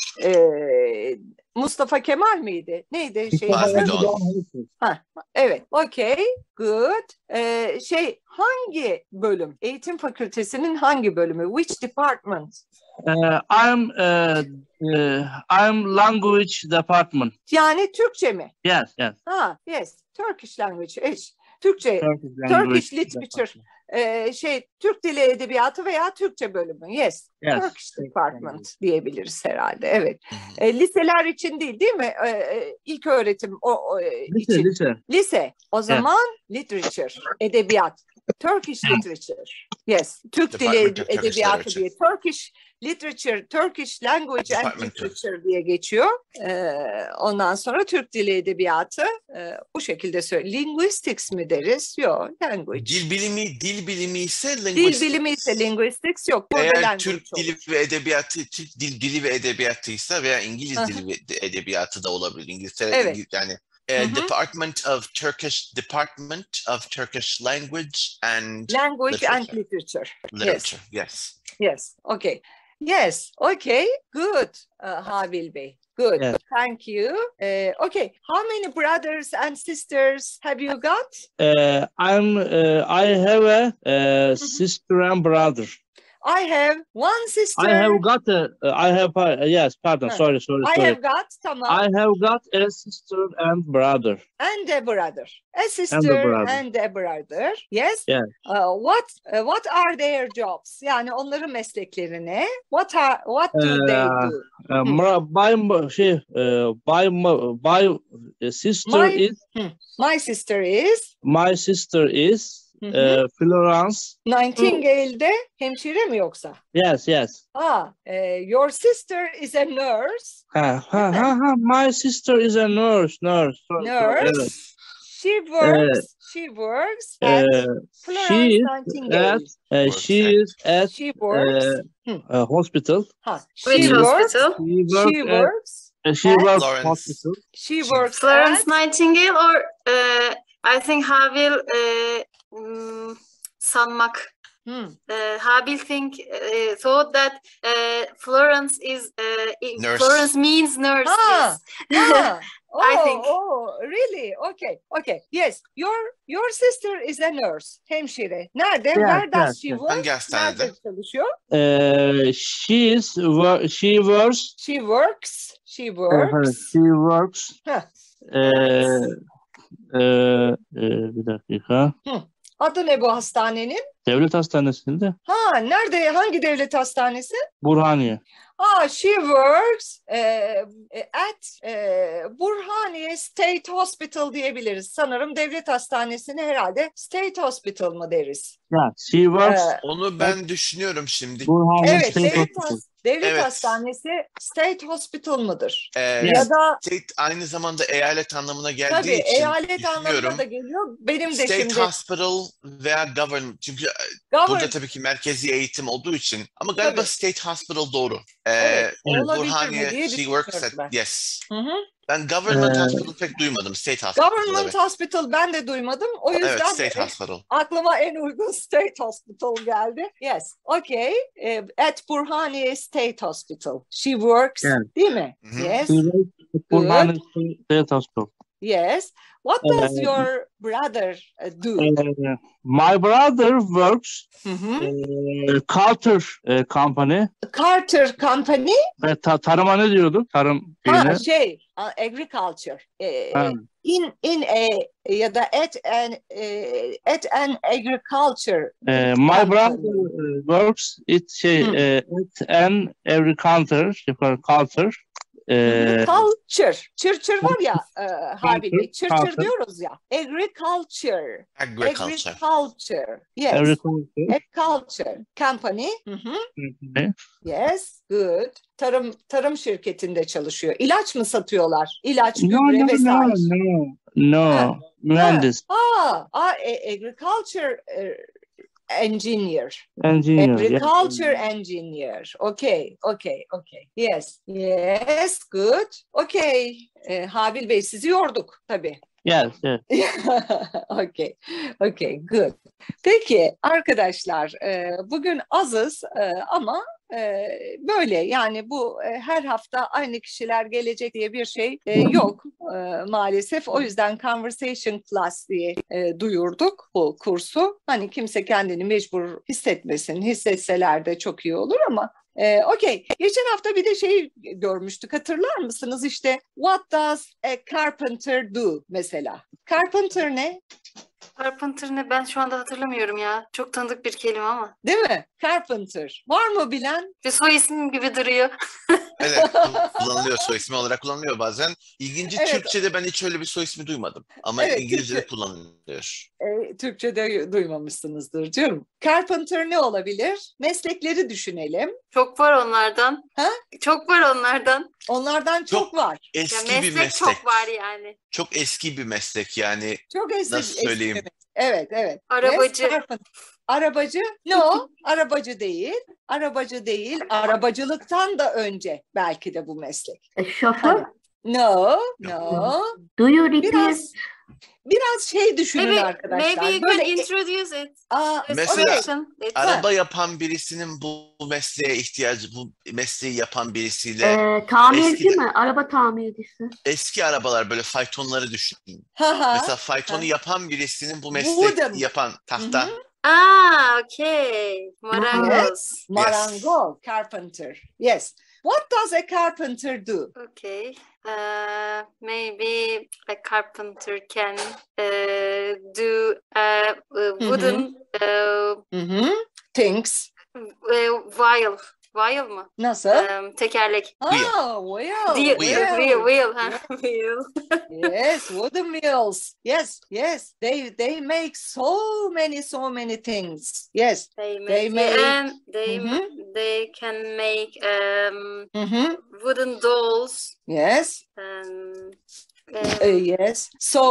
uh, Mustafa Kemal miydi? Neydi şey? Azmi Mustafa Doğan. Azmi High School. Ha, evet, okay, good. Ee, şey, hangi bölüm? Eğitim fakültesinin hangi bölümü? Which department? Uh, I'm uh, uh, I'm language department. Yani Türkçe mi? Yes, yes. Ha, yes, Turkish language. Eş, Türkçe, Turkish Turkish language literature. department. Ee, şey, Türk Dili Edebiyatı veya Türkçe bölümü. Yes, Yes. Turkish department diyebiliriz herhalde. Evet. Ee, liseler için değil, değil mi? Ee, ilk öğretim o, o, Lise, için. lise. Lise. O zaman literature, edebiyat. Turkish literature. Yes. Türk Dili Department of Turkish Edebiyatı Literature. diye. Turkish literature, Turkish language and Department of- literature diye geçiyor. Ee, ondan sonra Türk Dili Edebiyatı e, bu şekilde söylüyor. Linguistics mi deriz? Yok. Language. Dil bilimi, dil bilimi ise Dil linguistics. bilimi ise linguistics yok. Burada Eğer language Türk olur. dili ve edebiyatı, Türk dil dili ve edebiyatıysa veya İngiliz Aha. dili ve de- edebiyatı da olabilir. İngiltere, Evet. İngiliz, yani e, Hı hı. Department of Turkish Department of Turkish Language and Language and Literature. literature. Literature. Yes. Yes. Okay. Yes. Okay. Good. Uh, Habil Bey. Good. Yes. Thank you. Uh, okay. How many brothers and sisters have you got? Uh, I'm uh, I have a uh, sister and brother. I have one sister. I have got a uh, I have uh, yes, pardon, Huh. sorry, sorry, I sorry. have got tamam. I have got a sister and brother. And a brother. A sister brother. and a brother. Yes. Yes. Uh, what uh, what are their jobs? Yani onların meslekleri ne? What are what do they Ee, do? Uh, my, my şey uh, by my, by uh, sister My- is My sister is my sister is Hı hı. uh, Florence. Nightingale'de hemşire mi yoksa? Yes, yes. Ah, uh, your sister is a nurse. Ha, ha, ha, ha. My sister is a nurse, nurse. Sorry, sorry, Nurse. evet. She works. she works at Uh, Florence she is Nightingale. at uh, she is at She works. uh, a hospital. Ha, Which she works. hospital? She She works. works. At, uh, she at works Florence. hospital. She She- works Florence at Nightingale or uh, I think Habil uh, mm, sanmak. Hmm. Uh, Habil think uh, thought that uh, Florence is uh, i- Nurse. Florence means nurse. Ah, Yes. Ah, oh, I think. oh, really? Okay, okay. Yes, your your sister is a nurse, hemşire. Nerede? Yes, Where does yes, she yes. work? Hangi hastanede? Nerede çalışıyor? Uh, she is wo- she works. She works. She uh, works. she works. Heh. Uh, uh, uh, bir dakika. Adı ne bu hastanenin? Devlet hastanesinde Ha, nerede? Hangi devlet hastanesi? Burhaniye. Ah, she works eh, at eh, Burhaniye State Hospital diyebiliriz. Sanırım devlet hastanesini herhalde State Hospital mı deriz? Yeah, she works Eh, Onu ben düşünüyorum şimdi. Burhaniye evet, State devlet, Hospital. has- devlet Evet. hastanesi State Hospital mıdır? Ee, Ya da State aynı zamanda eyalet anlamına geldiği tabii için eyalet anlamına düşünüyorum. da geliyor. Benim de State şimdi Hospital veya government. Çünkü burada government tabii ki merkezi eğitim olduğu için. Ama galiba Tabii. State Hospital doğru. Ee, Evet, olabilir mi Burhaniye, diye she works at, düşünüyorum ben. yes. Hı hı. Ben government Ee, hospital pek duymadım. State hospital. Government evet. Hospital ben de duymadım. O Evet, yüzden State Hospital. aklıma en uygun State Hospital geldi. Yes. Okay. Eh, at Burhaniye State Hospital. She works. Evet. Değil mi? Hı hı. Yes. She works at Burhaniye State Hospital. Yes. What does Ee, your brother eh, do? Uh, my brother works Hı hı. uh, Carter uh, Company. Carter Company. Ve ta- tarıma ne diyorduk? Tarım Ha, şeyine. şey, uh, agriculture. Eh, Ha. in in a ya da at an eh, at an agriculture. Uh, my company. brother uh, works it şey Hı. uh, at an agriculture agriculture. Uh, Culture. Çırçır var ya e, Habil Bey. Çırçır Culture. diyoruz ya. Agriculture. Agriculture. Agriculture. Yes. agriculture. Agriculture company. Hı hı. Ne? Yes. Good. Tarım tarım şirketinde çalışıyor. İlaç mı satıyorlar? İlaç, No, gübre no, no, vesaire. no, no. Ha. Mühendis. Aa, aa, e, agriculture e, engineer. Engineer. Yeah. Agriculture engineer. Okay, okay, okay. Yes, yes, good. Okay. Ee, Habil Bey sizi yorduk tabii. Yes, yes. Okay, okay, good. Peki arkadaşlar, e, bugün azız e, ama e, böyle yani bu e, her hafta aynı kişiler gelecek diye bir şey e, yok e, maalesef. O yüzden Conversation Class diye e, duyurduk bu kursu. Hani kimse kendini mecbur hissetmesin, hissetseler de çok iyi olur ama Ee, Okey. Geçen hafta bir de şey görmüştük. Hatırlar mısınız? İşte what does a carpenter do mesela? Carpenter ne? Carpenter ne? Ben şu anda hatırlamıyorum ya. Çok tanıdık bir kelime ama. Değil mi? Carpenter. Var mı bilen? Bir soy isim gibi duruyor. Evet, kullanılıyor, soy ismi olarak kullanılıyor bazen. İlginci, Evet. Türkçe'de ben hiç öyle bir soy ismi duymadım. Ama Evet, İngilizce'de Türkçe- kullanılıyor. Ee, Türkçe'de duymamışsınızdır diyorum. Carpenter ne olabilir? Meslekleri düşünelim. Çok var onlardan. Ha? Çok var onlardan. Onlardan çok, Çok- var. Ya Eski meslek, bir meslek. çok var yani. Çok eski bir meslek yani. Çok eski. Nasıl eski söyleyeyim? bir meslek. Evet, evet. Arabacı. Yes, carpenter. Arabacı? No, arabacı değil. Arabacı değil. Arabacılıktan da önce belki de bu meslek. A chauffeur? No, no. Do you repeat? Biraz biraz şey düşünün Maybe, arkadaşlar. maybe you Böyle can introduce it. Aa, This Mesela- question. It's- Araba yapan birisinin bu mesleğe ihtiyacı, bu mesleği yapan birisiyle Ee, tamirci Eskiden- mi? Araba tamircisi. eski arabalar, böyle faytonları düşünün. ha ha. Mesela faytonu ha. yapan birisinin bu meslek Wooden. yapan tahta. Hı Ah, okay. Marangoz. Marangoz, carpenter. Yes. What does a carpenter do? Okay. Uh, maybe a carpenter can uh, do a, uh wooden uh, Hı-hı. Things. uh, wheel. Wheel mı? Nasıl? Um, tekerlek. Ah, wheel. Wheel, Wheel. wheel, wheel, ha? Wheel. Yes, wooden wheels. Yes, yes. They they make so many so many things. Yes. They make, They make- and they Mhm. they can make um Hı-hı. wooden dolls Yes. and Uh, um, yes.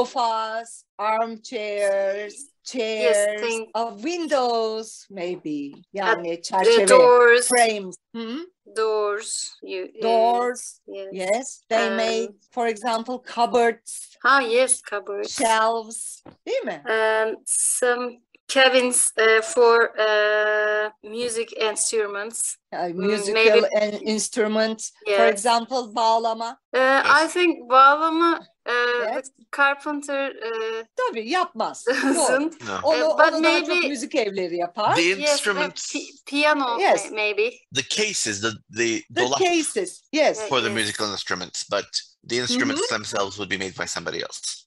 Sofas, armchairs, chairs, think- uh, windows maybe. Yani uh, çerçeve, doors, frames. Hı-hı. doors, you, uh, Doors. yes. Yes. They Um, make, for example, cupboards, Ah, yes, cupboards. shelves. Değil mi? Um, some cabins uh, for uh, music instruments. Uh, musical maybe- and instruments. For Yes. example, bağlama. Uh, I Yes. think bağlama uh, Yes. the carpenter uh, Tabii yapmaz. Doğru. doesn't. No. Onu, Uh, but onu daha çok maybe- müzik evleri yapar. The Yes, uh, instruments, pi- piano Yes. may- maybe. the cases, the, the The dolap cases. Yes. for the Yes. musical instruments, but the instruments themselves would be made by somebody else.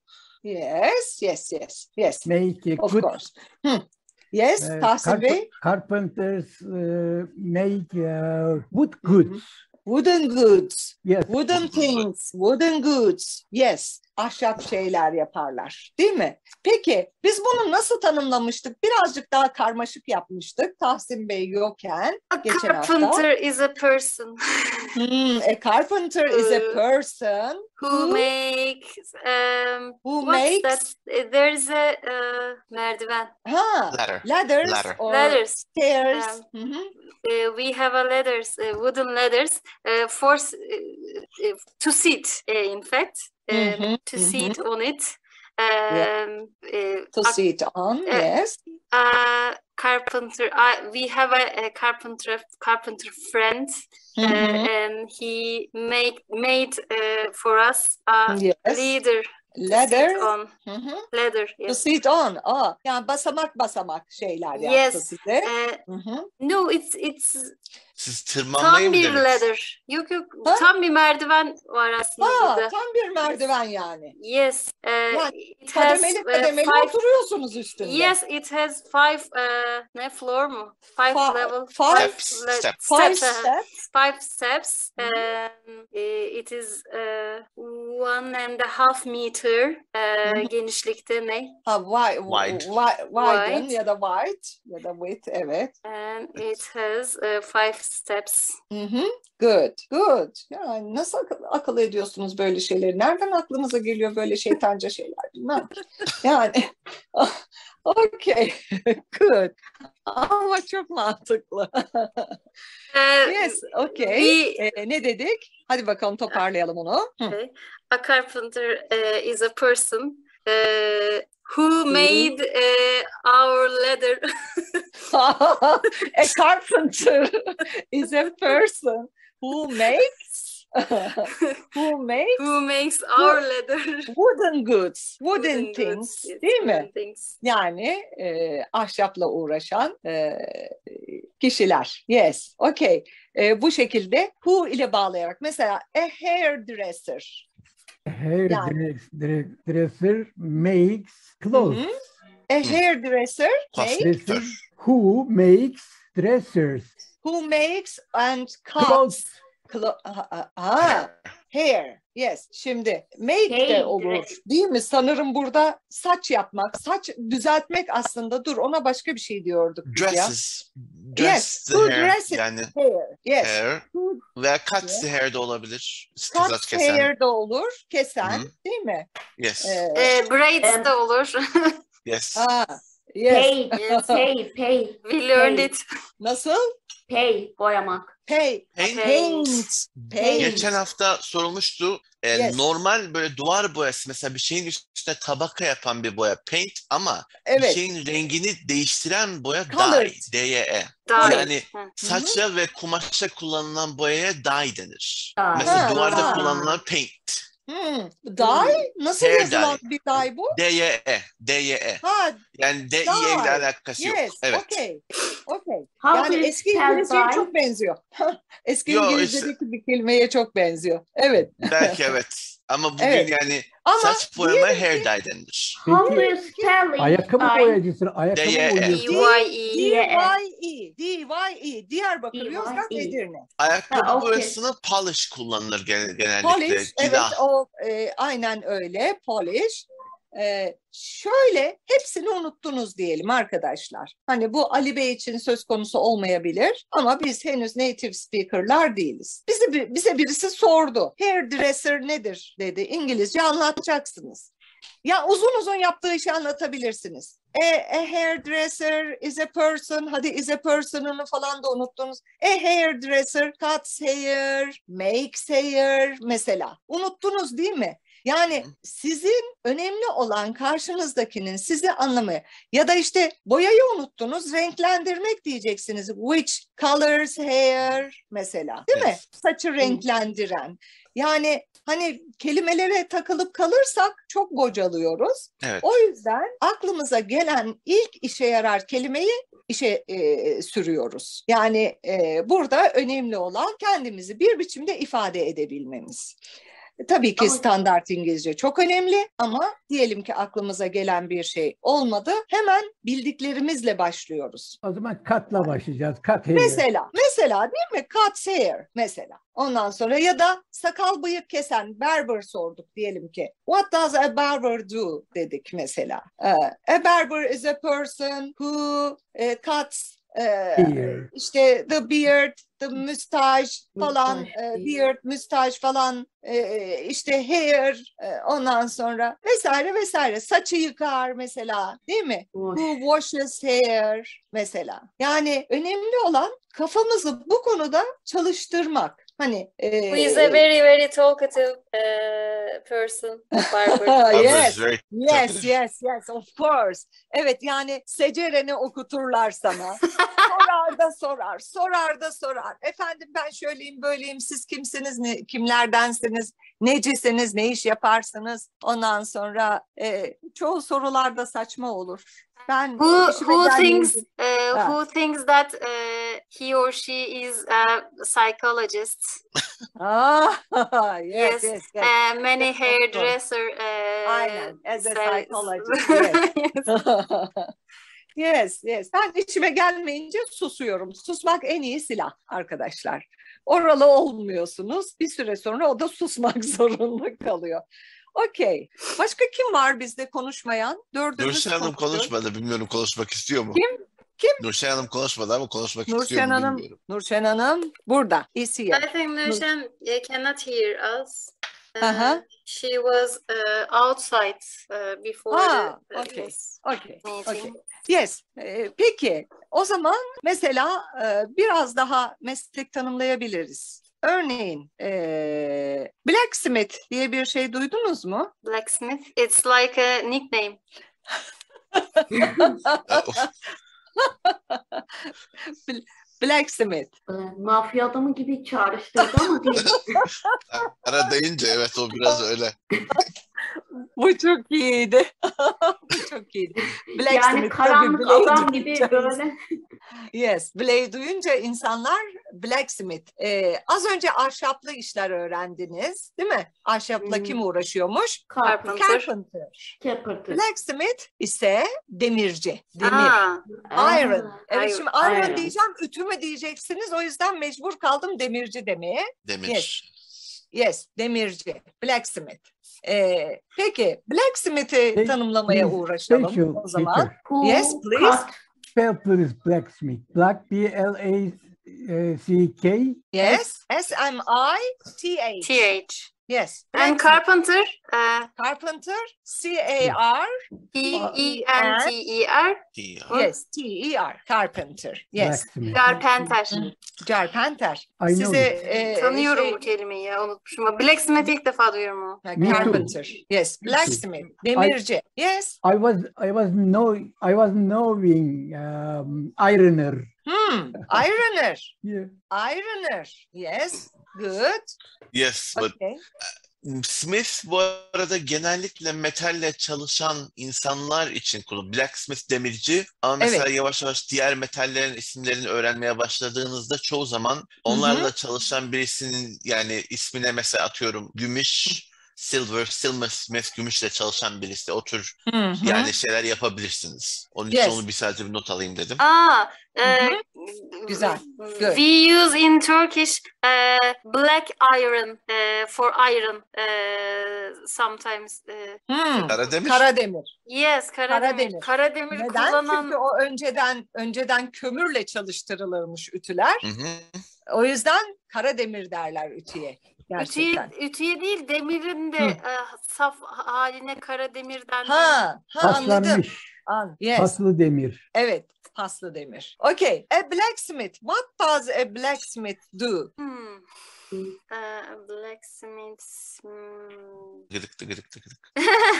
Yes. Yes. Yes. Yes. Make a Of good course. Hı. Yes. uh, Tahsin carp- Bey. carpenters uh, make uh, wood goods. Wooden goods. Yes. Wooden things. Wooden goods. Yes. Ahşap şeyler yaparlar. Değil mi? Peki biz bunu nasıl tanımlamıştık? Birazcık daha karmaşık yapmıştık. Tahsin Bey yokken. A Geçen hafta. carpenter is a person Hmm, a carpenter is a Uh, person who who, makes um who what's makes that? Uh, There's a uh, merdiven. ha, Ladder. ladders Ladder. or Ladders. stairs. Um, Hı hı. Uh, we have a ladders, uh, wooden ladders, uh, for s- uh, uh, to sit. Uh, in fact, um, Mhm, to mhm. sit on it. Yeah. Um, uh, To a, sit on, uh, yes. a carpenter. I, we have a, a carpenter carpenter friend, Hı uh, hı. and he make made uh, for us a Yes. leader to Ladder. sit on. Hı hı. Ladder. To Yes. sit on. Aa, yani basamak basamak şeyler yaptı Yes. size. Uh, Hı hı. no, it's it's Siz tam tırmanmayı mı bir dediniz? ladder. Yok yok, Ha? tam bir merdiven var aslında Ha, burada. tam bir merdiven yani. Yes, uh, Yani it has Kademeli uh, kademeli five. oturuyorsunuz üstünde. Yes, it has five. Uh, ne floor mu? Five Fi- level. five Steps, le- steps. Five steps. uh, steps. Five steps. Mhm. Um, uh, it is uh, one and a half meter uh, Mhm. genişlikte ne? Ha, wide, Wide. wide, widen Wide. ya da wide ya da width, evet. And it has uh, five steps. Hı hı. Good, good. Yani nasıl akıl, akıl ediyorsunuz böyle şeyleri? Nereden aklınıza geliyor böyle şeytanca şeyler? Bilmem ki. Yani, okay, good. Ama çok mantıklı. Uh, Yes, okay. we, Ee, ne dedik? Hadi bakalım toparlayalım onu. Hı. okay. A carpenter uh, is a person uh, who made uh, our ladder. A carpenter is a person who makes who makes Who makes our ladder. wooden goods, wooden, Wooden things, goods, yes, değil mi? wooden things. Yani e, ahşapla uğraşan e, kişiler. Yes, okay. E, bu şekilde who ile bağlayarak mesela a hairdresser. Hairdresser makes clothes. Hı hı. A hairdresser makes, Kuaför. Who makes dressers? who makes and cuts. Clothes. Clo- ah, ah, hair. Yes. Şimdi make de Hair olur. dress. Değil mi? Sanırım burada saç yapmak, saç düzeltmek aslında. Dur ona başka bir şey diyorduk biz ya. Dresses. Dress Yes, the who hair. dresses Yani hair. Yes. hair. Who Veya cuts the hair de olabilir. Saç cuts kesen. hair de olur. Kesen. Hı. Değil mi? Yes. Ee, Uh, braids Um, de olur. Yes. ha, yes. Pay, Yes. pay, pay, We learned Pay. it. Nasıl? pay, boyamak. Pay. Paint. Paint. Paint. Geçen hafta sorulmuştu. E, Yes. Normal böyle duvar boyası mesela bir şeyin üstüne tabaka yapan bir boya paint ama bir Evet. şeyin rengini değiştiren boya Colored. dye. D Y E. Dye. Yani Hı. saçla ve kumaşla kullanılan boyaya dye denir. Dye. Mesela Ha, duvarda ha. kullanılan paint. Hmm. Dye? Nasıl Hair yazılan dye. bir dye bu? D Y E. D Y E. Ha, Yani D I E ile Dye. alakası yok. yes. Evet. Okay. Okay. How Yani do you eski spell İngilizceye dye? çok benziyor. Eski Yo, İngilizce'deki bir kelimeye çok benziyor. Evet. Belki evet. Ama bugün Evet. yani Ama saç boyamaya diyelim hair ki- dye denilir. How do Peki, you spell it? ayakkabı Dye? boyacısın, ayakkabı D Y E. boyuyorsun. D Y E. D Y E. D Y E. Diyarbakır, D Y E. Yozgat, Edirne. Ayakkabı Ha, okey. boyasına polish kullanılır gen- genellikle. Polish, evet Cila. o e, aynen öyle. Polish. E, şöyle hepsini unuttunuz diyelim arkadaşlar. Hani bu Ali Bey için söz konusu olmayabilir ama biz henüz native speaker'lar değiliz. Bize, bir- bize birisi sordu. Hairdresser nedir dedi. İngilizce anlatacaksınız. Ya uzun uzun yaptığı işi anlatabilirsiniz. A, a hairdresser is a person. Hadi is a person'ını falan da unuttunuz. A hairdresser cuts hair, makes hair mesela. Unuttunuz değil mi? Yani sizin önemli olan karşınızdakinin sizi anlamaya ya da işte boyayı unuttunuz, renklendirmek diyeceksiniz. Which colors hair mesela, değil mi? Evet. Saçı renklendiren. Yani hani kelimelere takılıp kalırsak çok bocalıyoruz. Evet. O yüzden aklımıza gelen ilk işe yarar kelimeyi işe e, sürüyoruz. Yani e, burada önemli olan kendimizi bir biçimde ifade edebilmemiz. Tabii ki Ama- standart İngilizce çok önemli ama diyelim ki aklımıza gelen bir şey olmadı. Hemen bildiklerimizle başlıyoruz. O zaman katla başlayacağız. Kat hair. Mesela, mesela değil mi? Cut hair mesela. Ondan sonra ya da sakal bıyık kesen barber sorduk diyelim ki. What does a barber do dedik mesela. Uh, a barber is a person who uh, cuts uh, Hair. işte the beard, the mustache falan, Mustache, e, hair. beard, mustache falan, e, işte hair, e, ondan sonra vesaire vesaire. Saçı yıkar mesela, değil mi? Wash. Who washes hair mesela. Yani önemli olan kafamızı bu konuda çalıştırmak. Hani e, Who is a very very talkative uh, person, barber. Barber yes. is very Yes, talkative. yes, yes, of course. Evet, yani secereni okuturlar sana. Sorar da sorar, sorar da sorar. Efendim ben şöyleyim, böyleyim, siz kimsiniz, ne, kimlerdensiniz, necisiniz, ne iş yaparsınız? Ondan sonra e, çoğu sorularda saçma olur. Ben Who işime who gelmeyince- thinks uh, Ha. who thinks that uh, he or she is a psychologist? Ah, yes, Yes. yes, yes. Uh, many Yes, of course. hairdresser uh, Aynen, as a says- psychologist, yes. Yes. Yes, yes. Ben işime gelmeyince susuyorum. Susmak en iyi silah arkadaşlar. Oralı olmuyorsunuz. Bir süre sonra o da susmak zorunda kalıyor. Okey. Başka kim var bizde konuşmayan? Dördümüz Nurşen Hanım konuşuyoruz. konuşmadı. Bilmiyorum konuşmak istiyor mu? Kim? Kim? Nurşen Hanım konuşmadı ama konuşmak istiyor Nurşen mu Hanım, bilmiyorum. Nurşen Hanım burada. Is here. I think Nurşen uh, cannot hear us. Uh, Uh-huh. She was uh, outside uh, before Ah, the uh, okay. yes, Okay, meeting. okay. Yes. Ee, peki. O zaman mesela e, biraz daha meslek tanımlayabiliriz. Örneğin e, blacksmith diye bir şey duydunuz mu? Blacksmith. It's like a nickname. Blacksmith. Ee, Mafya adamı gibi çağrıştırdı ama değil. Ara deyince evet o biraz öyle. Bu çok iyiydi. Bu çok iyiydi. Yani tabii, karanlık Blade adam gibi duyunca- böyle. Yes, Blade duyunca insanlar blacksmith. Ee, az önce ahşaplı işler öğrendiniz, değil mi? Ahşapla Hmm. kim uğraşıyormuş? Carpenter. Carpenter. Carpenter. Blacksmith ise demirci. Demir. Aa, Iron. Evet, Iron. şimdi iron, Iron. diyeceğim, ütü mü diyeceksiniz. O yüzden mecbur kaldım demirci demeye. Demir. Yes. Yes, demirci. Blacksmith. Ee, peki, blacksmith'i Hey, tanımlamaya please, uğraşalım special o zaman. teacher. Who Yes, please. cut- Spell please blacksmith. Black B L A C K. Yes, S M I T H. T H. Yes. And Blacksmith. carpenter. Uh, Carpenter, C A R. P E N T E R. Diye. Yes, T E R. Carpenter. Yes. Blacksmith. Carpenter. Carpenter. I know Size it. e, Tanıyorum şey- bu kelimeyi ya, unutmuşum. Ama Blacksmith ilk defa duyuyorum o. Ha, Me too. Carpenter. Yes, blacksmith. Demirci. Yes. I was I was know I was knowing um, ironer. Hmm. Ironer. Yeah. Ironer. Yes. Good. Yes, but Okay. Smith bu arada genellikle metalle çalışan insanlar için kullanılıyor. Blacksmith demirci ama mesela Evet. yavaş yavaş diğer metallerin isimlerini öğrenmeye başladığınızda çoğu zaman onlarla çalışan birisinin yani ismine mesela atıyorum gümüş, silver, silversmith gümüşle çalışan birisi o tür Hı hı. yani şeyler yapabilirsiniz. Onun için Yes. onu bir sadece bir not alayım dedim. Aa, e, Güzel, good. we use in Turkish uh, black iron uh, for iron uh, sometimes. Uh, Hmm. Karademir. Karademir. yes, Karademir. Karademir. Karademir Neden? kullanan Çünkü o önceden önceden kömürle çalıştırılırmış ütüler. Hı hı. O yüzden Karademir derler ütüye. ütüye, Gerçekten. ütüye değil demirin de Hı. e, saf haline Karademir'den. Ha, ha anladım. Paslanmış. An, yes. Paslı demir. Evet, paslı demir. Okay, a blacksmith. What does a blacksmith do? Hmm. Uh, blacksmith. hmm. Gıdık gıdık gıdık.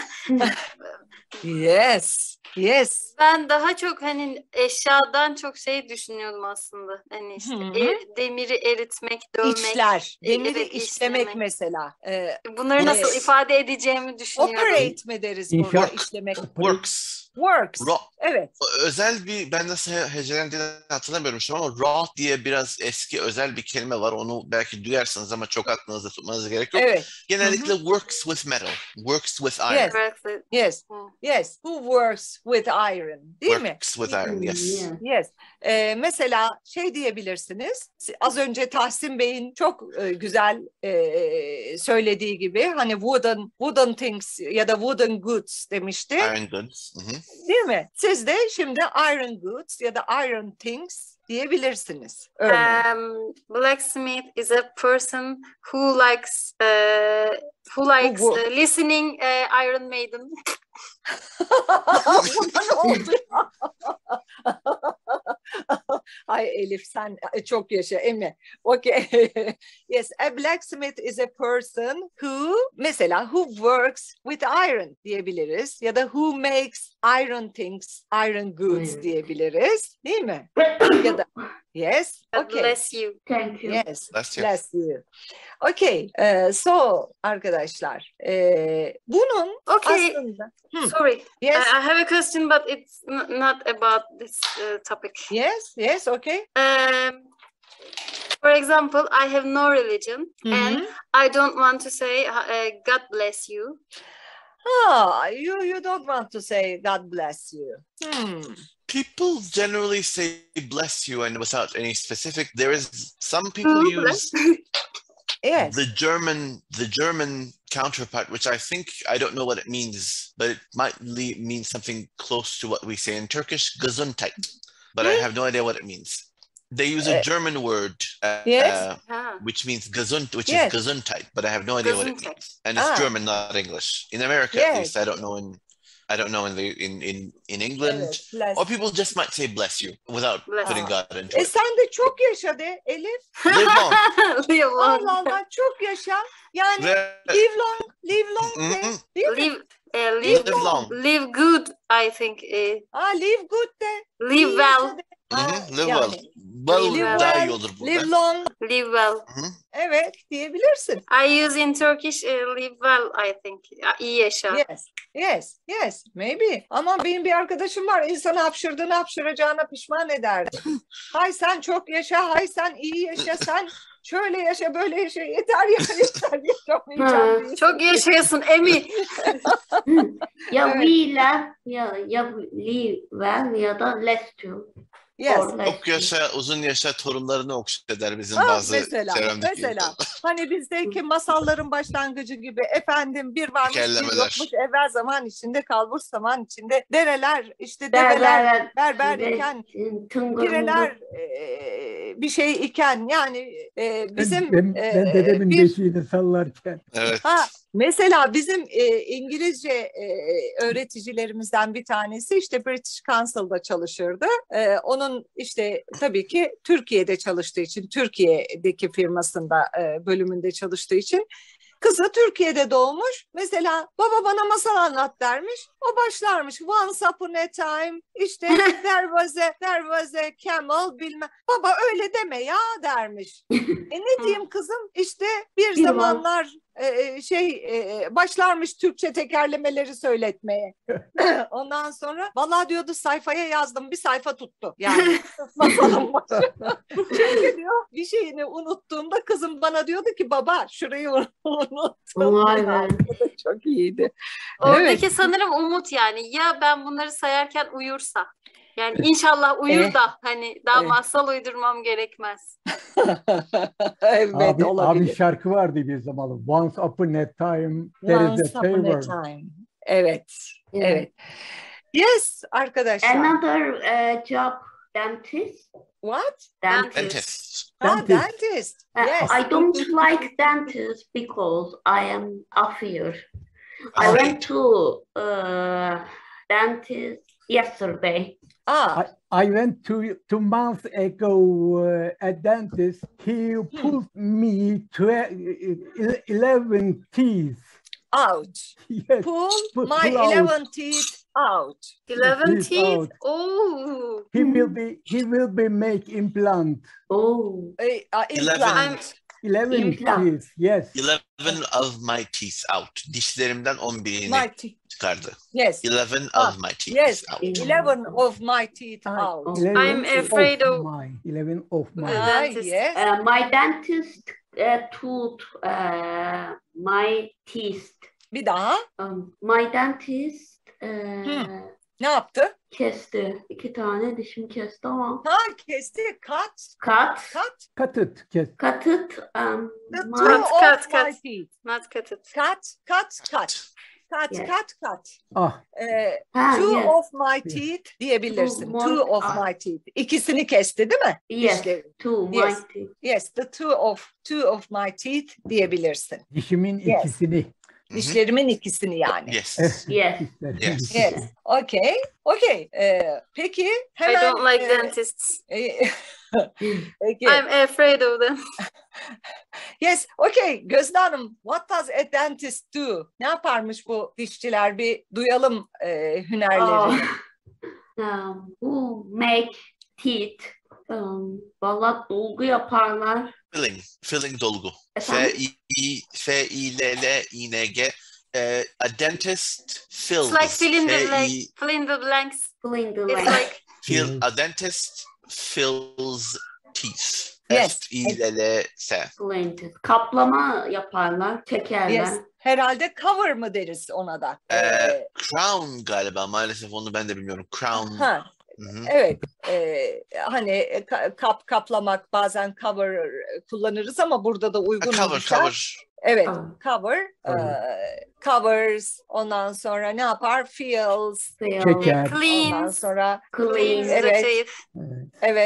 Yes, yes. Ben daha çok hani eşyadan çok şey düşünüyordum aslında. Hani işte Hı hı. er- demiri eritmek, dövmek. İşler, demiri Evet, işlemek işlemek. mesela. Ee, Bunları nasıl Evet. ifade edeceğimi düşünüyorum. operate mi deriz İnşaat. burada işlemek? Works. Works. Ro- Evet. Özel bir, ben nasıl he- hecelendiğini hatırlamıyorum şu an ama raw diye biraz eski özel bir kelime var. Onu belki duyarsınız ama çok aklınızda tutmanız gerek yok. Evet. Genellikle works with metal, works with iron. Yes. Bıraktı. Yes. Hı. Yes. Who works with iron? Değil mi? Works with iron, yes. Yeah. Yes. Ee, mesela şey diyebilirsiniz. Az önce Tahsin Bey'in çok e, güzel e, söylediği gibi hani wooden wooden things ya da wooden goods demişti. Iron goods. Hı hı. Değil mi? Siz de şimdi iron goods ya da iron things diyebilirsiniz. Örneğin. Um, blacksmith is a person who likes uh, who likes wo- uh, listening uh, Iron Maiden. Buna ne oldu ya? Ay Elif sen çok yaşa Emre. Okay. Yes, a blacksmith is a person who mesela who works with iron diyebiliriz ya da who makes iron things, iron goods Hmm. diyebiliriz. Değil mi? Ya da yes. God Okay. bless you. Thank you. Yes. Bless you. Bless you. Okay. eh, so arkadaşlar, eh, bunun Okay, aslında Hmm. sorry. yes. I, I have a question, but it's n- not about this uh, topic. Yes, yes, okay. Um, for example, I have no religion, and Mhm. I don't want to say uh, God bless you. Ah, you you don't want to say God bless you. Hmm. People generally say bless you and without any specific. There is some people Who use bless? Yes. the German the German counterpart, which I think I don't know what it means, but it might le- mean something close to what we say in Turkish, Gesundheit, but I have no idea what it means. They use a Uh, German word, uh, yes. uh, Ah, which means gesund, which Yes. is Gesundheit, but I have no idea what it Gesundheit. means. And it's Ah. German, not English. In America, Yes. at least, I don't know in I don't know in the in in in England, Evet, bless. or people just might say bless you without Bless. putting God into E it. sen de çok yaşa de Elif. Live long. Live long. Allah Allah çok yaşa. Yani Ve- live long, live long de. Mhm. Değil mi? Live, uh, live, Live long. live good. I think. Uh, Ha, live good de. live İyi well. yaşa de. Ha, Mhm, live yani, well. Well Live daha well, iyi olur burada. live long. Live well. Mhm. Evet diyebilirsin. I use in Turkish uh, live well. I think. Uh, iyi yaşa. Yes, yes, yes, maybe. Ama benim bir arkadaşım var. İnsanı hapşırdığını hapşıracağına pişman ederdi. Hay sen çok yaşa, hay sen iyi yaşa, sen şöyle yaşa, böyle yaşa. Yeter ya, yeter yaşamayacağım diye. Çok yaşayasın Emi. Ya Evet. we love ya ya live well ya da let's do. Yes. Or let's Çok do. yaşa, uzun yaşa, torunlarını okşeder bizim Ha, bazı mesela, çevremdeki mesela. insanlar. Hani bizdeki masalların başlangıcı gibi efendim bir varmış bir Tekerlemeler. yokmuş, evvel zaman içinde kalbur zaman içinde dereler işte Berber- develer berber iken Tıngır pireler mıngır. e, bir şey iken yani e, bizim ben, ben, e, ben dedemin bir beşiğini sallarken. Evet. ha mesela bizim e, İngilizce e, öğreticilerimizden bir tanesi işte British Council'da çalışırdı. E, onun işte tabii ki Türkiye'de çalıştığı için Türkiye'deki firmasında e, bölümünde çalıştığı için kızı Türkiye'de doğmuş. Mesela baba bana masal anlat dermiş. O başlarmış. Once upon a time işte there was a, there was a camel bilmem. Baba öyle deme ya dermiş. E ne diyeyim kızım? İşte bir Bir zamanlar e, şey e, başlarmış Türkçe tekerlemeleri söyletmeye. Ondan sonra vallahi diyordu sayfaya yazdım. Bir sayfa tuttu. Yani masalın başı. Çünkü diyor bir şeyini unuttuğumda kızım bana diyordu ki baba şurayı unuttum. Vay be. Ya, bu da çok iyiydi. Oradaki Evet. sanırım umut yani. Ya ben bunları sayarken uyursa. Yani inşallah uyur Evet. da hani daha Evet. masal uydurmam gerekmez. Evet Abi, olabilir. abi şarkı vardı bir zaman. Once upon a time there Once is a upon a favor. time. Evet. Yeah. Evet. Yes arkadaşlar. Another uh, job dentist. What? Dentist. Dentist. Ha, Dentist. dentist. Uh, Yes. I don't like dentist because I am afraid. I Afraid. went to uh, dentist yesterday. Aa, I, I went to two months ago uh, a dentist. He pulled me to eleven teeth. out. Yes. Pull Pull- my pull out. eleven teeth out. eleven Please teeth. out. Oh. He will be he will be make implant. Oh, Eh, uh, Eleven. implant. Eleven Implant. teeth. Yes. Eleven of my teeth out. Dişlerimden on birini My teeth. çıkardı. Yes. Eleven Ah, of my teeth yes. out. eleven of my teeth Ah, out. eleven I'm afraid of- my eleven of my. Uh, Ah, dentist. yes. uh, my dentist uh, tooth uh, my teeth. Bir daha. Um, my dentist uh, Hmm. Ne yaptı? kesti. İki tane dişimi kesti ama Ha kesti. Cut. cut, Cut. Cut it. Yes. cut it. Um, The my, two Cut, of cut, my cut. teeth. Not cut it. Cut. Cut. Cut. Cut. Yes. Cut. Cut. Ah. Eh, ha, two yes, of my teeth diyebilirsin. Two Two more- of Ah. my teeth. İkisini kesti değil mi? yes, Dişleri. two, my Yes. teeth. Yes, the two of two of my teeth diyebilirsin. Dişimin Yes. ikisini. Mhm. Dişlerimin ikisini yani. Yes. Yes. Yes. Yes. Okay. Okay. Ee, peki hemen I don't like e, dentists. e, peki. I'm afraid of them. Yes. Okay. Gözde Hanım, what does a dentist do? Ne yaparmış bu dişçiler? Bir duyalım e, hünerlerini. Oh. um, who make teeth? Um, valla dolgu yaparlar. Filling. Filling dolgu. F Efendim? I I F I L L I N G. Uh, a dentist fills. It's like fill in the F I- blanks. Fill in the blanks. Filling the It's blank. like Fill, Yes. a dentist fills teeth. Yes. F I L L S. Filling teeth. Kaplama yaparlar. Çekerler. Yes. Herhalde cover mı deriz ona da? Ee, Ee, Crown galiba. Maalesef onu ben de bilmiyorum. Crown. ha, Hı hı. evet. Ee, hani ka- kap kaplamak bazen cover kullanırız ama burada da Ha, uygun cover, olursa- cover. Evet, Cover. cover, Cover. eee, covers, ondan sonra ne yapar? Feels, Fill. Çeker. ondan cleans. sonra Clean. Cleans the Evet. teeth. Evet. evet,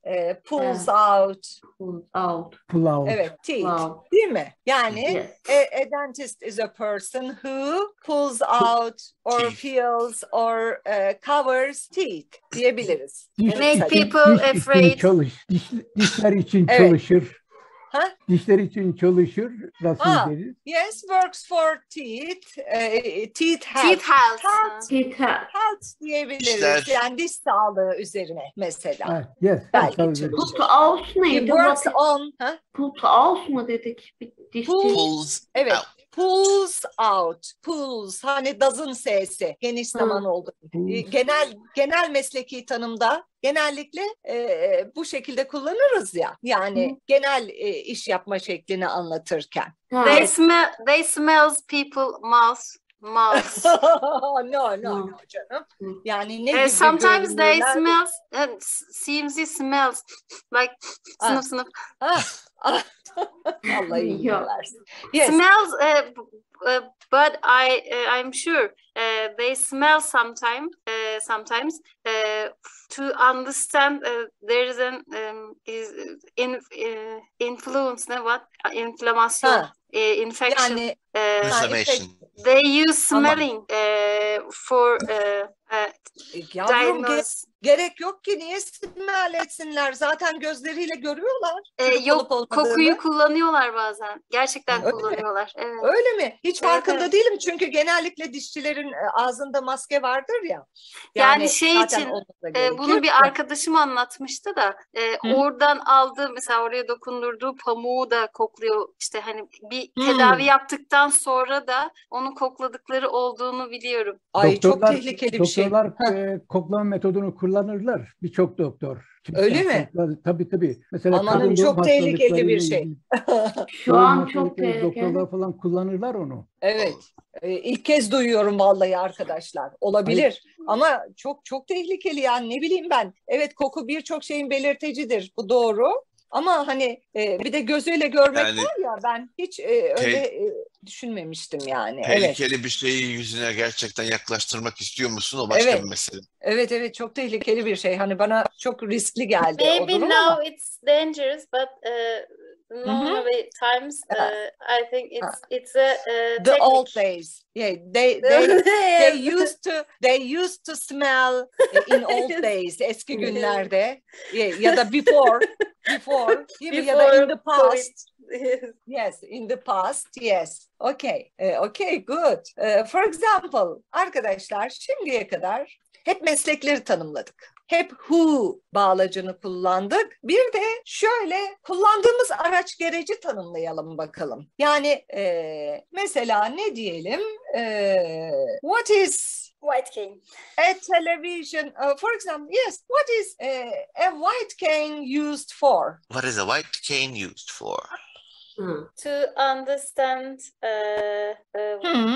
e, pulls out. Pulls out. Pull out. Evet, teeth. Wow. Değil mi? Yani Yes. a, a dentist is a person who pulls out or Teeth. peels or uh, covers teeth diyebiliriz. Diş, Make için- people diş için afraid. çalış, diş, dişler için Evet. çalışır. Ha? Dişler için çalışır. Nasıl Ha. deriz? Yes, works for teeth. Uh, teeth health. Teeth health. Health. Teeth health. Health diyebiliriz. Dişler- Yani diş sağlığı üzerine mesela. Ha, yes. Belki çalışır. çalışır. Put out He neydi? works What- on. Ha? Put out mu dedik? Bir dişçi. Pull- Pulls Evet. out. Pulls out. Pulls. Hani doesn't sesi. Geniş zaman oldu. Pulls. Genel genel mesleki tanımda genellikle e, bu şekilde kullanırız ya. Yani Hı. genel e, iş yapma şeklini anlatırken. Ha. They smell. They smells people mouth. Mouth. no, no, Hı. no canım. Hı. Yani ne Uh, gibi sometimes they görünürler? smells. Uh, seems it smells like Ah. sınıf sınıf. Ah, ah. Allah iyi Yok. versin. Yes. Smells. Uh, b- uh, but I uh, I'm sure uh, they smell sometime. Uh, sometimes uh, to understand uh, there is an um, is in uh, influence. Ne what? Inflamasyon. Ha. Uh, infection. Yani Uh, Ha, inflammation. they use Tamam. smelling uh, for uh, uh, e, yavrum ge- diagnose. gerek yok ki niye smell etsinler? Zaten gözleriyle görüyorlar. Ee, çürük yok olup olmadığını. kokuyu kullanıyorlar bazen. Gerçekten Öyle mi? kullanıyorlar. Evet. Öyle mi? Hiç Evet, farkında evet. değilim çünkü genellikle dişçilerin e, ağzında maske vardır ya. Yani şey zaten için, onun da Ee, gerekir bunu bir de. arkadaşım anlatmıştı da e, Hı. oradan aldığı mesela oraya dokundurduğu pamuğu da kokluyor. İşte hani bir Hmm. tedavi yaptıktan sonra da onu kokladıkları olduğunu biliyorum. Ay çok Doktorlar- tehlikeli bir şey. Doktorlar Heh. e, koklama metodunu kullanırlar. Birçok doktor. Öyle mi? Koklar- Tabii tabii. Mesela Amanın kadın çok doğum tehlikeli bir hastalıklarıyla şey. ilgili Şu doğum an çok hastalıkları tehlikeli. Doktorlar falan kullanırlar onu. Evet. Ee, ilk kez duyuyorum vallahi arkadaşlar. Olabilir. Ama çok çok tehlikeli yani ne bileyim ben. Evet koku birçok şeyin belirtecidir. Bu doğru. Ama hani e, bir de gözüyle görmek Yani- var ya ben hiç e, öyle e, düşünmemiştim yani. Evet. Tehlikeli bir şeyi yüzüne gerçekten yaklaştırmak istiyor musun? O başka Evet. bir mesele. Evet evet çok tehlikeli bir şey. Hani bana çok riskli geldi o Maybe durum now ama. it's dangerous, but uh, normally times Ha. uh, I think it's it's a uh, The old technique. days. Yeah, they they they used to they used to smell in old Yes. days eski günlerde yeah, ya da before before değil mi? Ya da in Before the COVID. past. Yes, in the past, yes. Okay, eh, okay, good. Eh, for example, arkadaşlar şimdiye kadar hep meslekleri tanımladık. Hep who bağlacını kullandık. Bir de şöyle kullandığımız araç gereci tanımlayalım bakalım. Yani eh, mesela ne diyelim? Eh, what is White cane. a television? Uh, for example, yes, what is eh, a white cane used for? What is a white cane used for? Hı. To understand uh, uh, Hmm.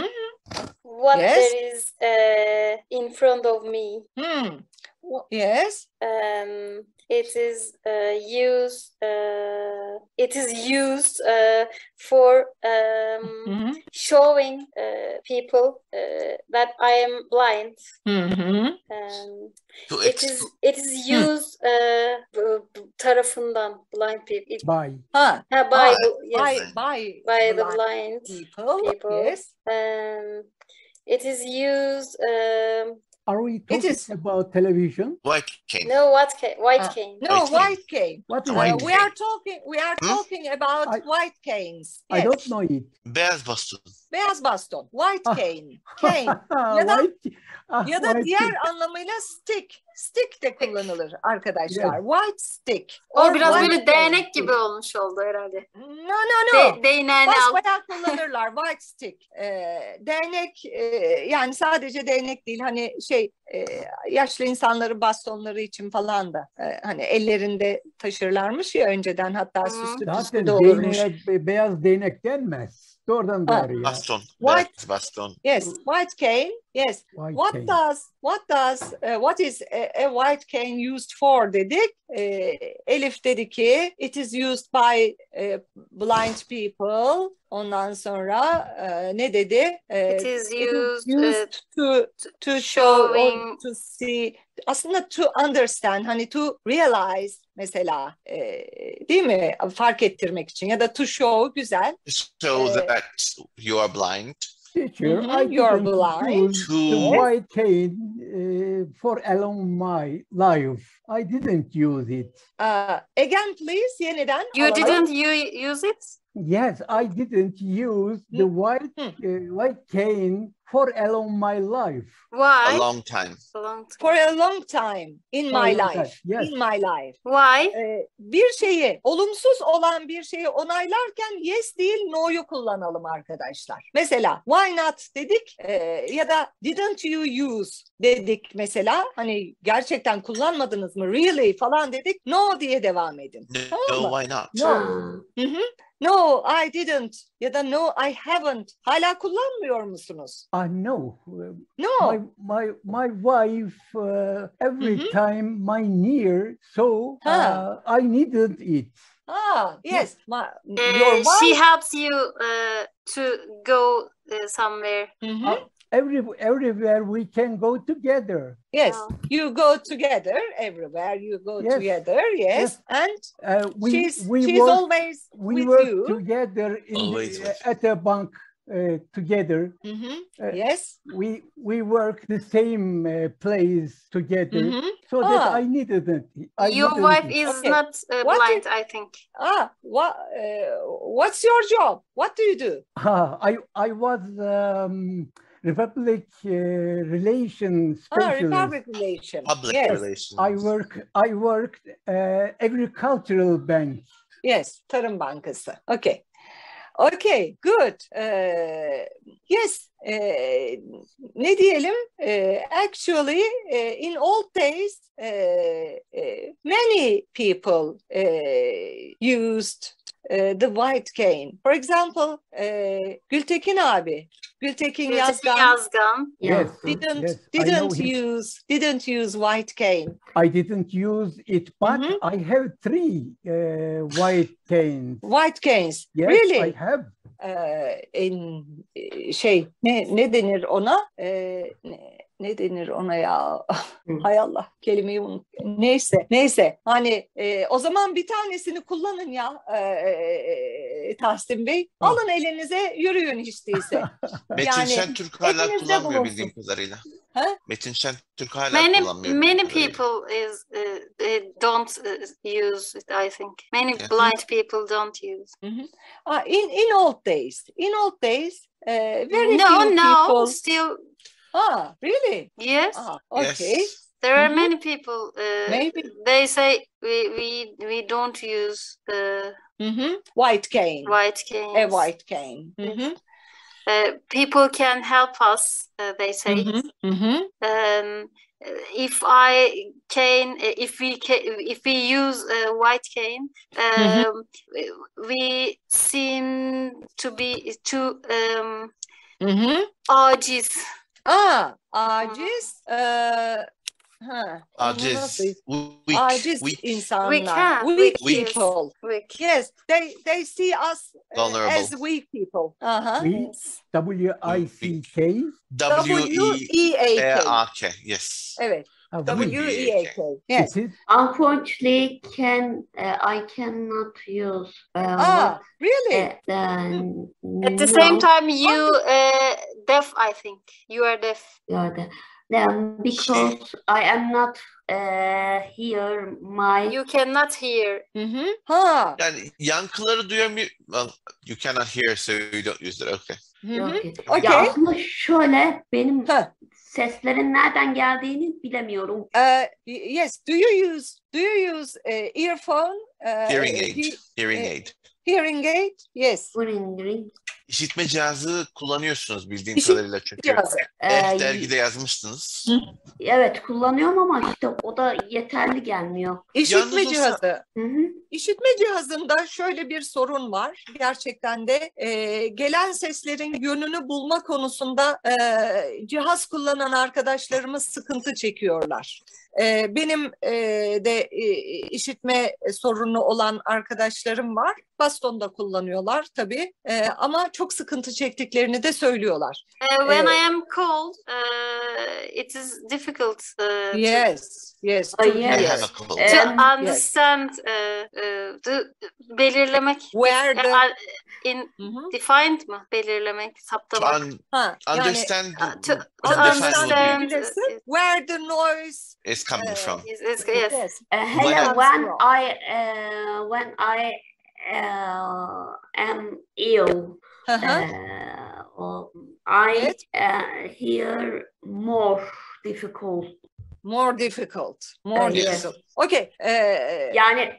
what Yes. there is uh, in front of me. Hmm. Yes. Um, it is uh, used. Uh, it is used uh, for um, Mhm. showing uh, people uh, that I am blind. Mhm. Um, To it is it is used uh, b- b- tarafından blind people. It, By. Ha, ha, by Ah, the- yes, by by by the blind blind people. people. Yes. Um, it is used. Um, Are we talking is- about television? white cane. no, what ca- white Ah, cane. No, White cane. white cane. What is Uh, White it? we are talking. We are Hmm? talking about I- white canes. I Yes. don't know it. Beyaz baston. Beyaz baston. White Ah. cane. Cane. Ya da- White- ah, Ya da white diğer cane. anlamıyla stick. Stick de kullanılır arkadaşlar. White stick. O Or biraz white böyle cane. değnek gibi olmuş oldu herhalde. No, no, no. De, değneğini al. Basbayağı kullanırlar white stick. Ee, değnek e, yani sadece değnek değil hani şey e, yaşlı insanların bastonları için falan da e, hani ellerinde taşırlarmış ya önceden hatta Hı. süslü Zaten püslü de olurmuş. değneğe be- beyaz değnek denmez. Doğrudan Ha. doğruya. Baston. White- Beyaz baston. Yes, white cane Yes. White What cane. does what does uh, what is a, a white cane used for dedik. Ee, Elif dedi ki it is used by uh, blind people. Ondan sonra e, ne dedi? E, It is it is used, used to to show showing- or to see. Aslında to understand, hani to realize mesela, e, değil mi? Fark ettirmek için ya da to show güzel. Show Uh, that you are blind. Teacher, Mhm, I you're didn't blind. use To- the white cane uh, for along my life. I didn't use it. Uh, again please, yeniden You alalım. didn't you use it? Yes, I didn't use the white Hmm. uh, white cane for along my life. Why? A long time. A long time. For a long time in For a my long life. time, yes. In my life. Why? Ee, bir şeyi, olumsuz olan bir şeyi onaylarken yes değil no'yu kullanalım arkadaşlar. Mesela why not dedik e, ya da didn't you use dedik mesela. Hani gerçekten kullanmadınız mı? Really falan dedik. No diye devam edin. No, Tamam mı? why not? No. Ha. Hı hı. No, I didn't ya da no, I haven't. Hala kullanmıyor musunuz? I know. Uh, No. my my my wife uh, every Mhm. time my near, so Ha. uh, I needed it. Ah, yes. My, Uh, your she wife. helps you uh, to go uh, somewhere. Hı hı. Uh, every everywhere we can go together. Yes, Oh. you go together everywhere. You go Yes. together, yes, Yes. and Uh, we she's we she's work always we with work you. together in Always the, with. at a bank uh, together. Mhm, Uh, yes. We we work the same uh, place together. Mhm. So that Ah. I needed it. I Your needed wife it. is Okay. not uh, What blind, I think. Ah, what? Uh, what's your job? What do you do? Ah, I I was um, Republic uh, Relations Ah, Specialist. Republic Relation. Public Yes, relations. I work. I worked uh, agricultural bank. yes. Tarım Bankası. Okay. Okay, good. Uh, yes, uh, ne diyelim? Uh, actually, uh, in old days, uh, uh, many people uh, used uh, the white cane. For example, uh, Gültekin abi, Gültekin Gültekin Yazgan Yazgan. Yes, Yazgan. didn't yes, I know didn't him. use didn't use white cane. I didn't use it, but Mhm. I have three uh, white canes. White canes. Yes, Really? I have. Ee, en e, şey ne ne denir ona? Ee, ne, ne denir ona ya? Hı. Hay Allah, kelimeyi unut. Neyse, neyse. Hani e, o zaman bir tanesini kullanın ya e, e, Tahsin Bey. Alın elinize, yürüyün hiç değilse. Metin Yani Şentürk hala elinizde kullanmıyor bulunsun. bildiğim kadarıyla. Ha? Metin Şentürk hala Many kullanmıyor. many bildiğim kadarıyla. people is uh, uh, don't uh, use it, I think. Many Yeah. blind people don't use. Ah, in in old days, in old days, uh, very No, few no, people. still Ah, really? yes. Ah, okay. Yes. There are Mhm. many people. Uh, Maybe. they say we we we don't use uh, Mhm. White cane. white canes. A white cane. Mhm. Uh, people can help us. Uh, they say. Mhm. Mhm. Um, if I can, if we ca- if we use a white cane, um, we seem to be too um, Mhm. aciz. Aa, aciz. Eee, ha, onu Aciz. nasıl- Weak. Aciz Weak. insanlar. We can, Weak we can. people. Weak. Yes, they they see us uh, Vulnerable. as weak people. Aha. We W I C K. W E W E A A K. A K. Yes. Evet. uh, W we- E A K. Yes. It is Unfortunately, can uh, I cannot use uh, Ah, really? what, uh, the At the same no, time, you uh, deaf. I think you are deaf. yeah, the- the- because I am not uh, hear my You cannot hear. Hı hı. Ha. Yani yankıları duyamıyor. Well, you cannot hear so you don't use it. Okay. Hı hı. Okay. Okay. Ya aslında şöyle benim Ha. seslerin nereden geldiğini bilemiyorum. Uh, y- yes. Do you use do you use uh, earphone? Uh, Hearing uh, aid. he- Hearing eh, aid. hearing aid? Yes. Ring ring. İşitme cihazı kullanıyorsunuz bildiğim İşitme kadarıyla çünkü. Cihazı. Eh Ee, dergide yazmıştınız. Evet kullanıyorum ama işte o da yeterli gelmiyor. İşitme Yalnız o sa- cihazı. Hı hı. İşitme cihazında şöyle bir sorun var. Gerçekten de e, gelen seslerin yönünü bulma konusunda e, cihaz kullanan arkadaşlarımız sıkıntı çekiyorlar. E, benim e, de e, işitme sorunu olan arkadaşlarım var. Baston da kullanıyorlar tabii. E, ama çok sıkıntı çektiklerini de söylüyorlar. Uh, when Uh, I am cold, uh, it is difficult uh, to Yes, yes, Ah, to yes. I have hear. a cold. Ee, to Um, understand, uh, uh, to belirlemek, Where the- uh, in Hı hı. defined mı? Belirlemek, To saptamak. un- Ha, yani understand Uh, to, to Understand understand. bilirsin. uh, Where the noise is coming uh, from. Yes, yes, yes. yes. Uh, When hello, I- when From. I uh, when I uh, am ill, Hı hı. uh, or I Yes. uh, hear more difficult. More difficult. More Uh, yes. difficult. Okay. Ee, Yani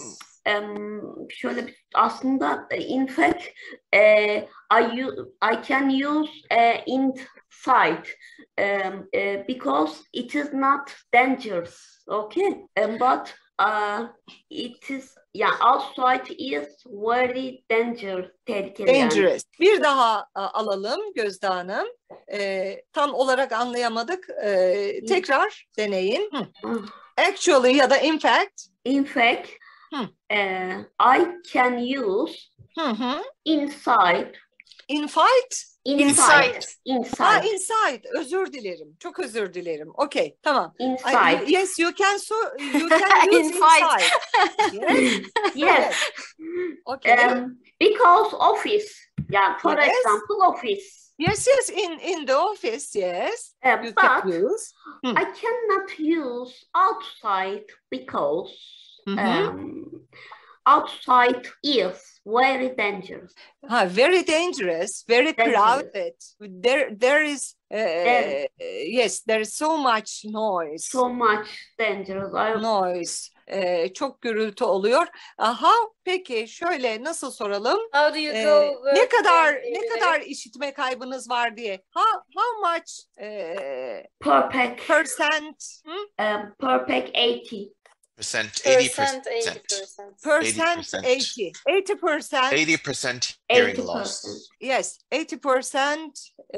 em, şöyle bir- aslında e, in fact eh, I u- I can use eh, inside um, eh, because it is not dangerous, okay? Um, but uh, it is yeah outside is very dangerous, tehlikeli yani. dangerous. Bir daha a, alalım Gözde Hanım. Ee, tam olarak anlayamadık. Ee, tekrar deneyin. Hı. Ah. Actually ya da in fact. In fact, Hmm. eh, I can use Hı hı. inside, In fight. inside, Inside. Ha, inside, inside. Özür dilerim. Çok özür dilerim. Okay, tamam. I- inside. yes, you can so you can use In fight. inside. Yes. Yes. Okay. Um, because office, yeah, for Yes. example, office. Yes, yes, in in the office, yes. Uh, You but can use. Hmm. I cannot use outside because Mhm. um, outside is very dangerous. Ha, very dangerous, very Dangerous. crowded. There, there is, uh, Evet. yes, there is so much noise. So much dangerous. I, Noise. Ee, çok gürültü oluyor. Aha, peki şöyle nasıl soralım? How do you Ee, go? ne work kadar every ne day? kadar işitme kaybınız var diye. How, how much eh, perfect, percent? Hı? um, perfect eighty. Percent, eighty Percent, eighty percent. percent. Percent percent. eighty. eighty percent. eighty percent hearing eighty loss. percent. Yes, eighty percent. Uh,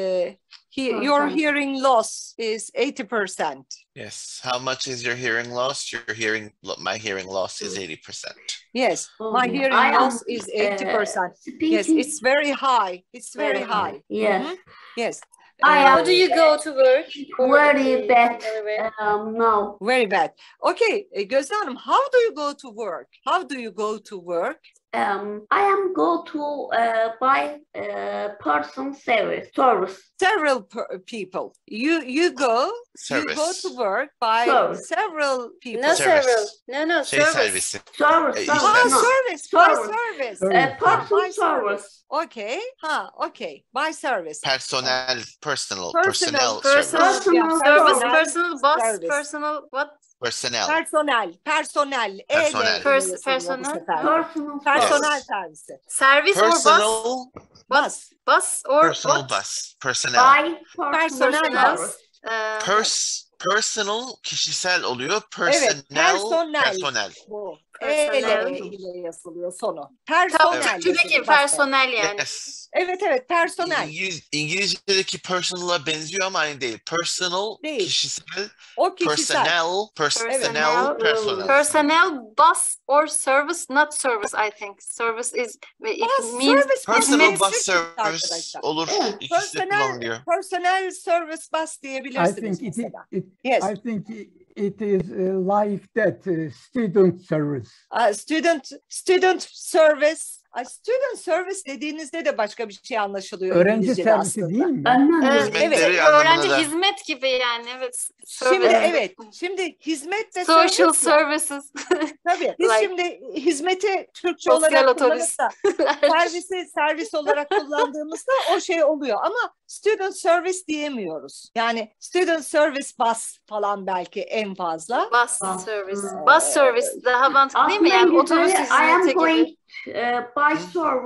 he, your Percent. hearing loss is eighty percent. Yes. How much is your hearing loss? Your hearing, lo- my hearing loss is eighty percent. Yes, Oh, my yeah. hearing I am, loss is eighty percent. uh, speaking Yes, it's very high. It's very very high. Yes. Mhm. Yes. I Uh, How do you go to work? Or Very the bad. other way? Um, no. Very bad. Okay, uh, Gözde Hanım, how do you go to work? How do you go to work? Um, I am go to uh, buy uh, person service service Several per- people. You you go. You go Service. to work by Service. several people. No, Service. several. No, no, Şey service. servisi. service E, service Ah, işte- no. service. By Service. service. Service. Uh, person By service. Okay. Ha, okay. By service. Personel, personal, Personal, personnel Personal, service. Personal service, Personal personal, bus, service. personal, what? Personnel. Personel, personel. E Personel. ile Pers- yazılıyor bu personal. sefer. Personal Personel Yes. servisi. Service or bus? Personal, Bus. Bus or personal what? bus. Personnel. Buy Personal personal bus. Uh, Pers, personal, kişisel oluyor. Evet, Personnel, personel. personel. Bu. E Personel. ile ile yazılıyor sonu. Tamam, Personel. Türkçedeki yazılıyor. personel yani. Yes. Evet evet personel. İngiliz, İngilizce'deki personal'a benziyor ama aynı değil. Personal, Değil. kişisel, O kişisel. personnel, personnel, Personnel, personal. Personnel, bus or service, not service I think. Service is, it Bus means service Personal means bus Türkçe service arkadaşlar. olur. Evet. İkisi de Personal, kullanılıyor. personal service bus I diyebilirsiniz think it, mesela. it Yes. I think it is uh, like that uh, student service. Uh, student student service. Uh, student service dediğinizde de başka bir şey anlaşılıyor Öğrenci İngilizce'de servisi aslında. değil mi? Anladım. Evet, Hizmetleri evet. anlamında öğrenci da. hizmet gibi yani evet. Şimdi Service. evet. Şimdi hizmet ve Social service ya. services. Tabii. Biz Like- şimdi hizmeti Türkçe Sosyal olarak otobüs. kullanıp da servisi servis olarak kullandığımızda o şey oluyor ama student service diyemiyoruz. Yani student service bus falan belki en fazla. Bus Bus. service. Hmm. Bus service daha mantıklı değil mi? Yani Aslında otobüs güzeli, I am hizmeti going gibi. uh, by service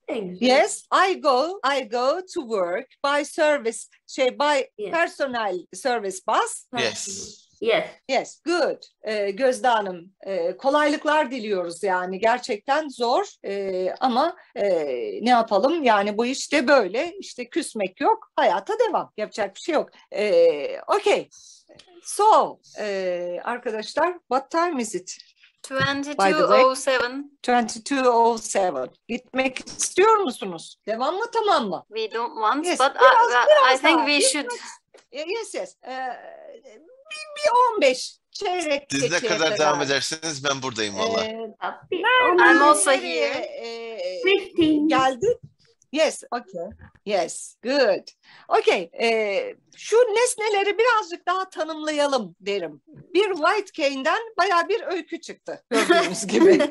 En güzel. Yes, I go, I go to work by service, şey by Yes. personal service bus. Yes. Yes. Yes, good. Ee, Gözde Hanım, e, kolaylıklar diliyoruz yani gerçekten zor e, ama e, ne yapalım yani bu işte böyle işte küsmek yok, hayata devam, yapacak bir şey yok. E, okay, so e, arkadaşlar, what time is it? By the way. twenty-two oh seven. twenty-two oh seven. Gitmek istiyor musunuz? Devam mı, tamam mı? We don't want, Yes, but biraz- I, I biraz think daha. we Yes, should. Yes, yes. Ee, bir, bir on beş çeyrek Siz ne geçeye kadar devam ederseniz ben buradayım valla. Ee, Tabii. I'm also nereye, here. e, fifteen. geldik? Yes, okay. Yes, good. Okay, e, şu nesneleri birazcık daha tanımlayalım derim. Bir White Cane'den bayağı bir öykü çıktı gördüğünüz gibi.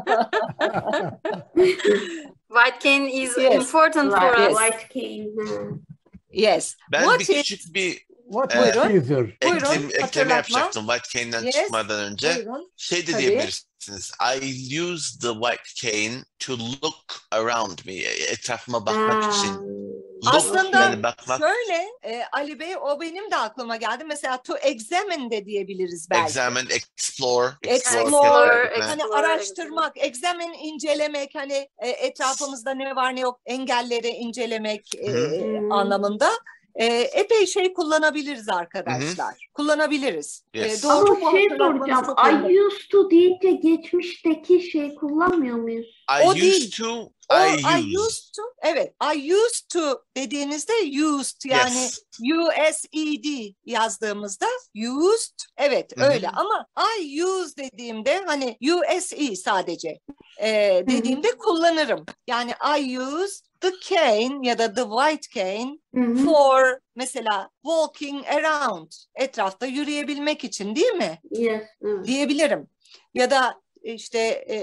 White cane is Yes. important for Like us. white cane. ha. Yes. Ben What bir is- küçük bir What Ee, was Buyurun. Caesar? Buyurun, eklem, ekleme hatırlatma. yapacaktım White Cane'den Yes. çıkmadan önce. Buyurun. Şey de Tabii. diyebilirsiniz. I use the white cane to look around me. Etrafıma bakmak Ha. için. Look, Aslında yani bakmak, şöyle e, Ali Bey, o benim de aklıma geldi. Mesela to examine de diyebiliriz belki. examine, explore, Explore, kesinlikle. explore. Hani araştırmak, examine incelemek, hani e, etrafımızda ne var ne yok engelleri incelemek e, Hı hı. anlamında e, epey şey kullanabiliriz arkadaşlar. Kullanabiliriz. Yes. E, doğru Ama mu şey hatırlatmanız soracağım. çok önemli. I used to deyince geçmişteki şey kullanmıyor muyuz? I O used değil. to, O, I I use. used to, evet, I used to dediğinizde used yani Yes. U S E D yazdığımızda used, evet Hı hı. öyle, ama I use dediğimde hani U S E sadece e, dediğimde kullanırım. Yani I use the cane ya da the white cane Hı hı. for mesela walking around, etrafta yürüyebilmek için, değil mi? Yes. Evet. Diyebilirim. Ya da işte e,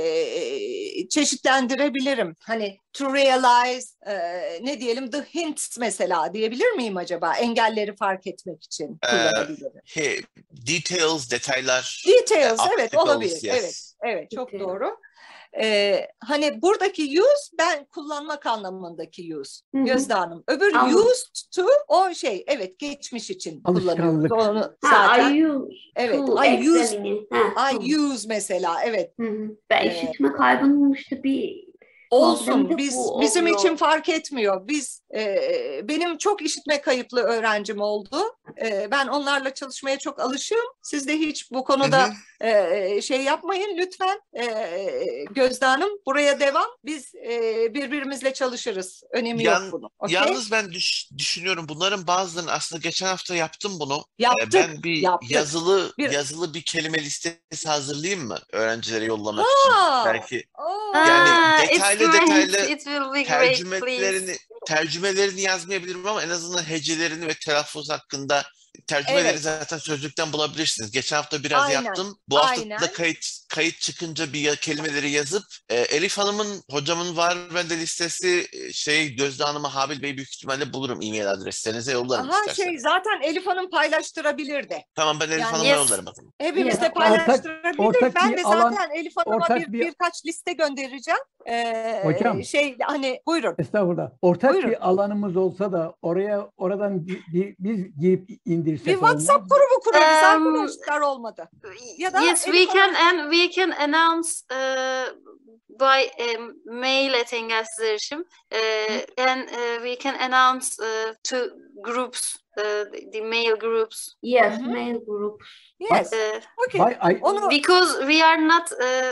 çeşitlendirebilirim. Hani to realize e, ne diyelim, the hints mesela diyebilir miyim acaba? Engelleri fark etmek için Ee, kullanabilirim. He, details, detaylar. Details, e, evet, obstacles, olabilir. yes. Evet, evet, çok Details. doğru. Ee, hani buradaki use ben kullanmak anlamındaki use. Hı hı. Gözde Hanım. Öbür Anladım. used to o şey, evet, geçmiş için Alışkanlık. kullanıyoruz. Onu Ha, zaten. I use Evet, to I use- examine. Ha, tamam. I use mesela, evet. Hı hı. Ben Ee, işitme kaybının işte bir Olsun. problemi de Biz bu bizim oluyor. için fark etmiyor. Biz e, benim çok işitme kayıplı öğrencim oldu. E, ben onlarla çalışmaya çok alışığım. Siz de hiç bu konuda Hı hı. e, şey yapmayın lütfen. E, Gözde Hanım, buraya devam. Biz e, birbirimizle çalışırız. Önemi Yan- yok bunun. Okey? Yalnız ben düş- düşünüyorum bunların bazılarını aslında geçen hafta yaptım bunu. Ee, Yaptık. Ben bir yaptık. yazılı Bir- yazılı bir kelime listesi hazırlayayım mı öğrencilere yollamak için? Aa, Belki oo. Yani Ah, it's detaylı great. detaylı It will be great, tercümelerini please. tercümelerini yazmayabilirim ama en azından hecelerini ve telaffuz hakkında tercümeleri Evet. zaten sözlükten bulabilirsiniz. Geçen hafta biraz Aynen, yaptım. Bu hafta aynen. da kayıt kayıt çıkınca bir ya- kelimeleri yazıp e, Elif Hanım'ın, hocamın var bende listesi, e, şey Gözde Hanım'a, Habil Bey büyük ihtimalle bulurum, e-mail adreslerinize yollarım Aha, isterseniz. şey zaten Elif Hanım paylaştırabilir de. Tamam, ben Elif Yani- Hanım'a Yes. yollarım bakın. Hepimiz Evet. de paylaştırabilir. ortak Ben bir de alan- zaten Elif Hanım'a ortak bir, bir- birkaç liste göndereceğim. Ee, Hocam. Şey hani buyurun. Estağfurullah. Ortak Buyurun. bir alanımız olsa da oraya oradan bi- bi- biz girip indirsek Bir WhatsApp olmaz mı? grubu kurarız Um, arkadaşlar, olmadı. Ya da yes, we Elif can, Hanım- and we can announce uh, by um, mail at Engelsiz Erişim. Uh, and uh, we can announce uh, to groups, uh, the, the mail groups. Yes, Hı hı. mail group. Yes. Uh, Okay. Bay- ay- Onu because we are not uh,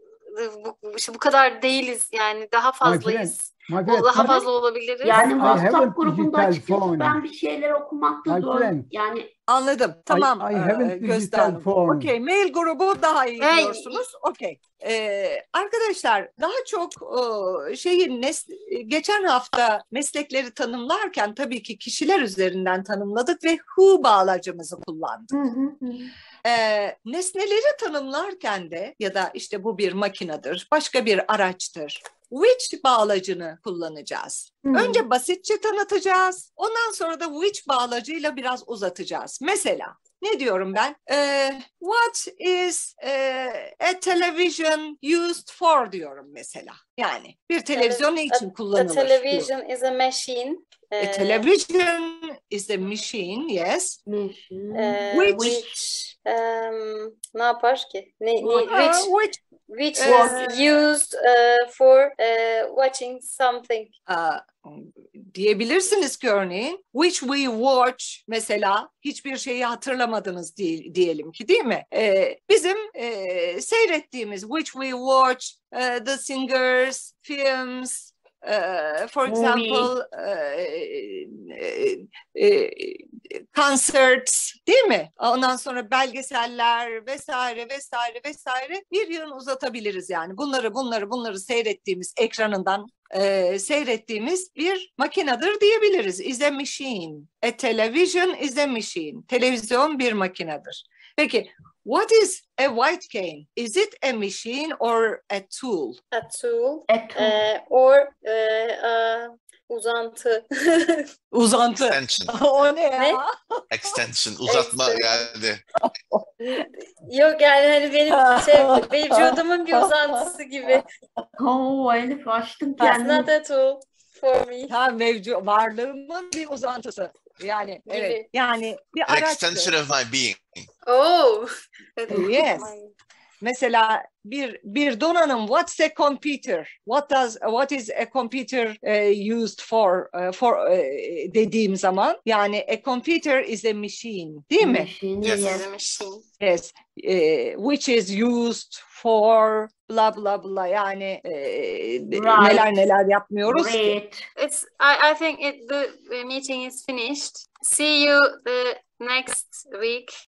bu, işte bu kadar değiliz, yani daha fazlayız. My O friend, daha my- fazla olabiliriz. Yani I haven't WhatsApp grubunda digital açıkçası phone. ben bir şeyler okumakta My zor. friend. Yani anladım. Tamam. I ee, haven't Gözde digital Hanım. phone. Okey. Mail grubu daha iyi Hey. diyorsunuz. Okey. Ee, arkadaşlar, daha çok e, şeyin nes- geçen hafta meslekleri tanımlarken tabii ki kişiler üzerinden tanımladık ve who bağlacımızı kullandık. hı hı hı. Ee, nesneleri tanımlarken de ya da işte bu bir makinedir, başka bir araçtır which bağlacını kullanacağız. Hmm. Önce basitçe tanıtacağız. Ondan sonra da which bağlacıyla biraz uzatacağız. Mesela ne diyorum ben? Ee, what is e, a television used for diyorum mesela. Yani bir televizyon ne için A kullanılır? television is a machine. A uh, television is a machine, yes. uh, Which- which um, ne yapar ki? Ne, ne, Uh, which which which uh, is used uh, for uh, watching something. uh, diyebilirsiniz ki örneğin which we watch mesela hiçbir şeyi hatırlamadınız diye, diyelim ki değil mi? Ee, bizim e, seyrettiğimiz which we watch uh, the singers, films, uh, for Movie. example uh, e, e, concerts değil mi? Ondan sonra belgeseller vesaire vesaire vesaire bir yığın uzatabiliriz yani. Bunları bunları bunları seyrettiğimiz ekranından e, seyrettiğimiz bir makinedir diyebiliriz. Is a machine. A television is a machine. Televizyon bir makinedir. Peki what is a white cane? Is it a machine or a tool? A tool Et. uh, or uh, uh, uzantı. Uzantı. Extension. O ne ya? Ne? Extension. Uzatma geldi. Yok yani hani benim şey vücudumun bir uzantısı gibi. Oo, Elif açtım It's kendimi. not a tool for me. Ha, mevcut varlığımın bir uzantısı. Yani Gibi. evet. Yani bir An araçtır. extension of my being. Oh. Yes. Mesela bir bir donanım, what's a computer? What does what is a computer uh, used for uh, for uh, dediğim zaman yani a computer is a machine, değil mi? Machine, Yes. yes. Is a machine. Yes, uh, which is used for bla bla bla yani e, neler neler yapmıyoruz ki. Great. It's. I. I think it. The, the meeting is finished. See you the next week.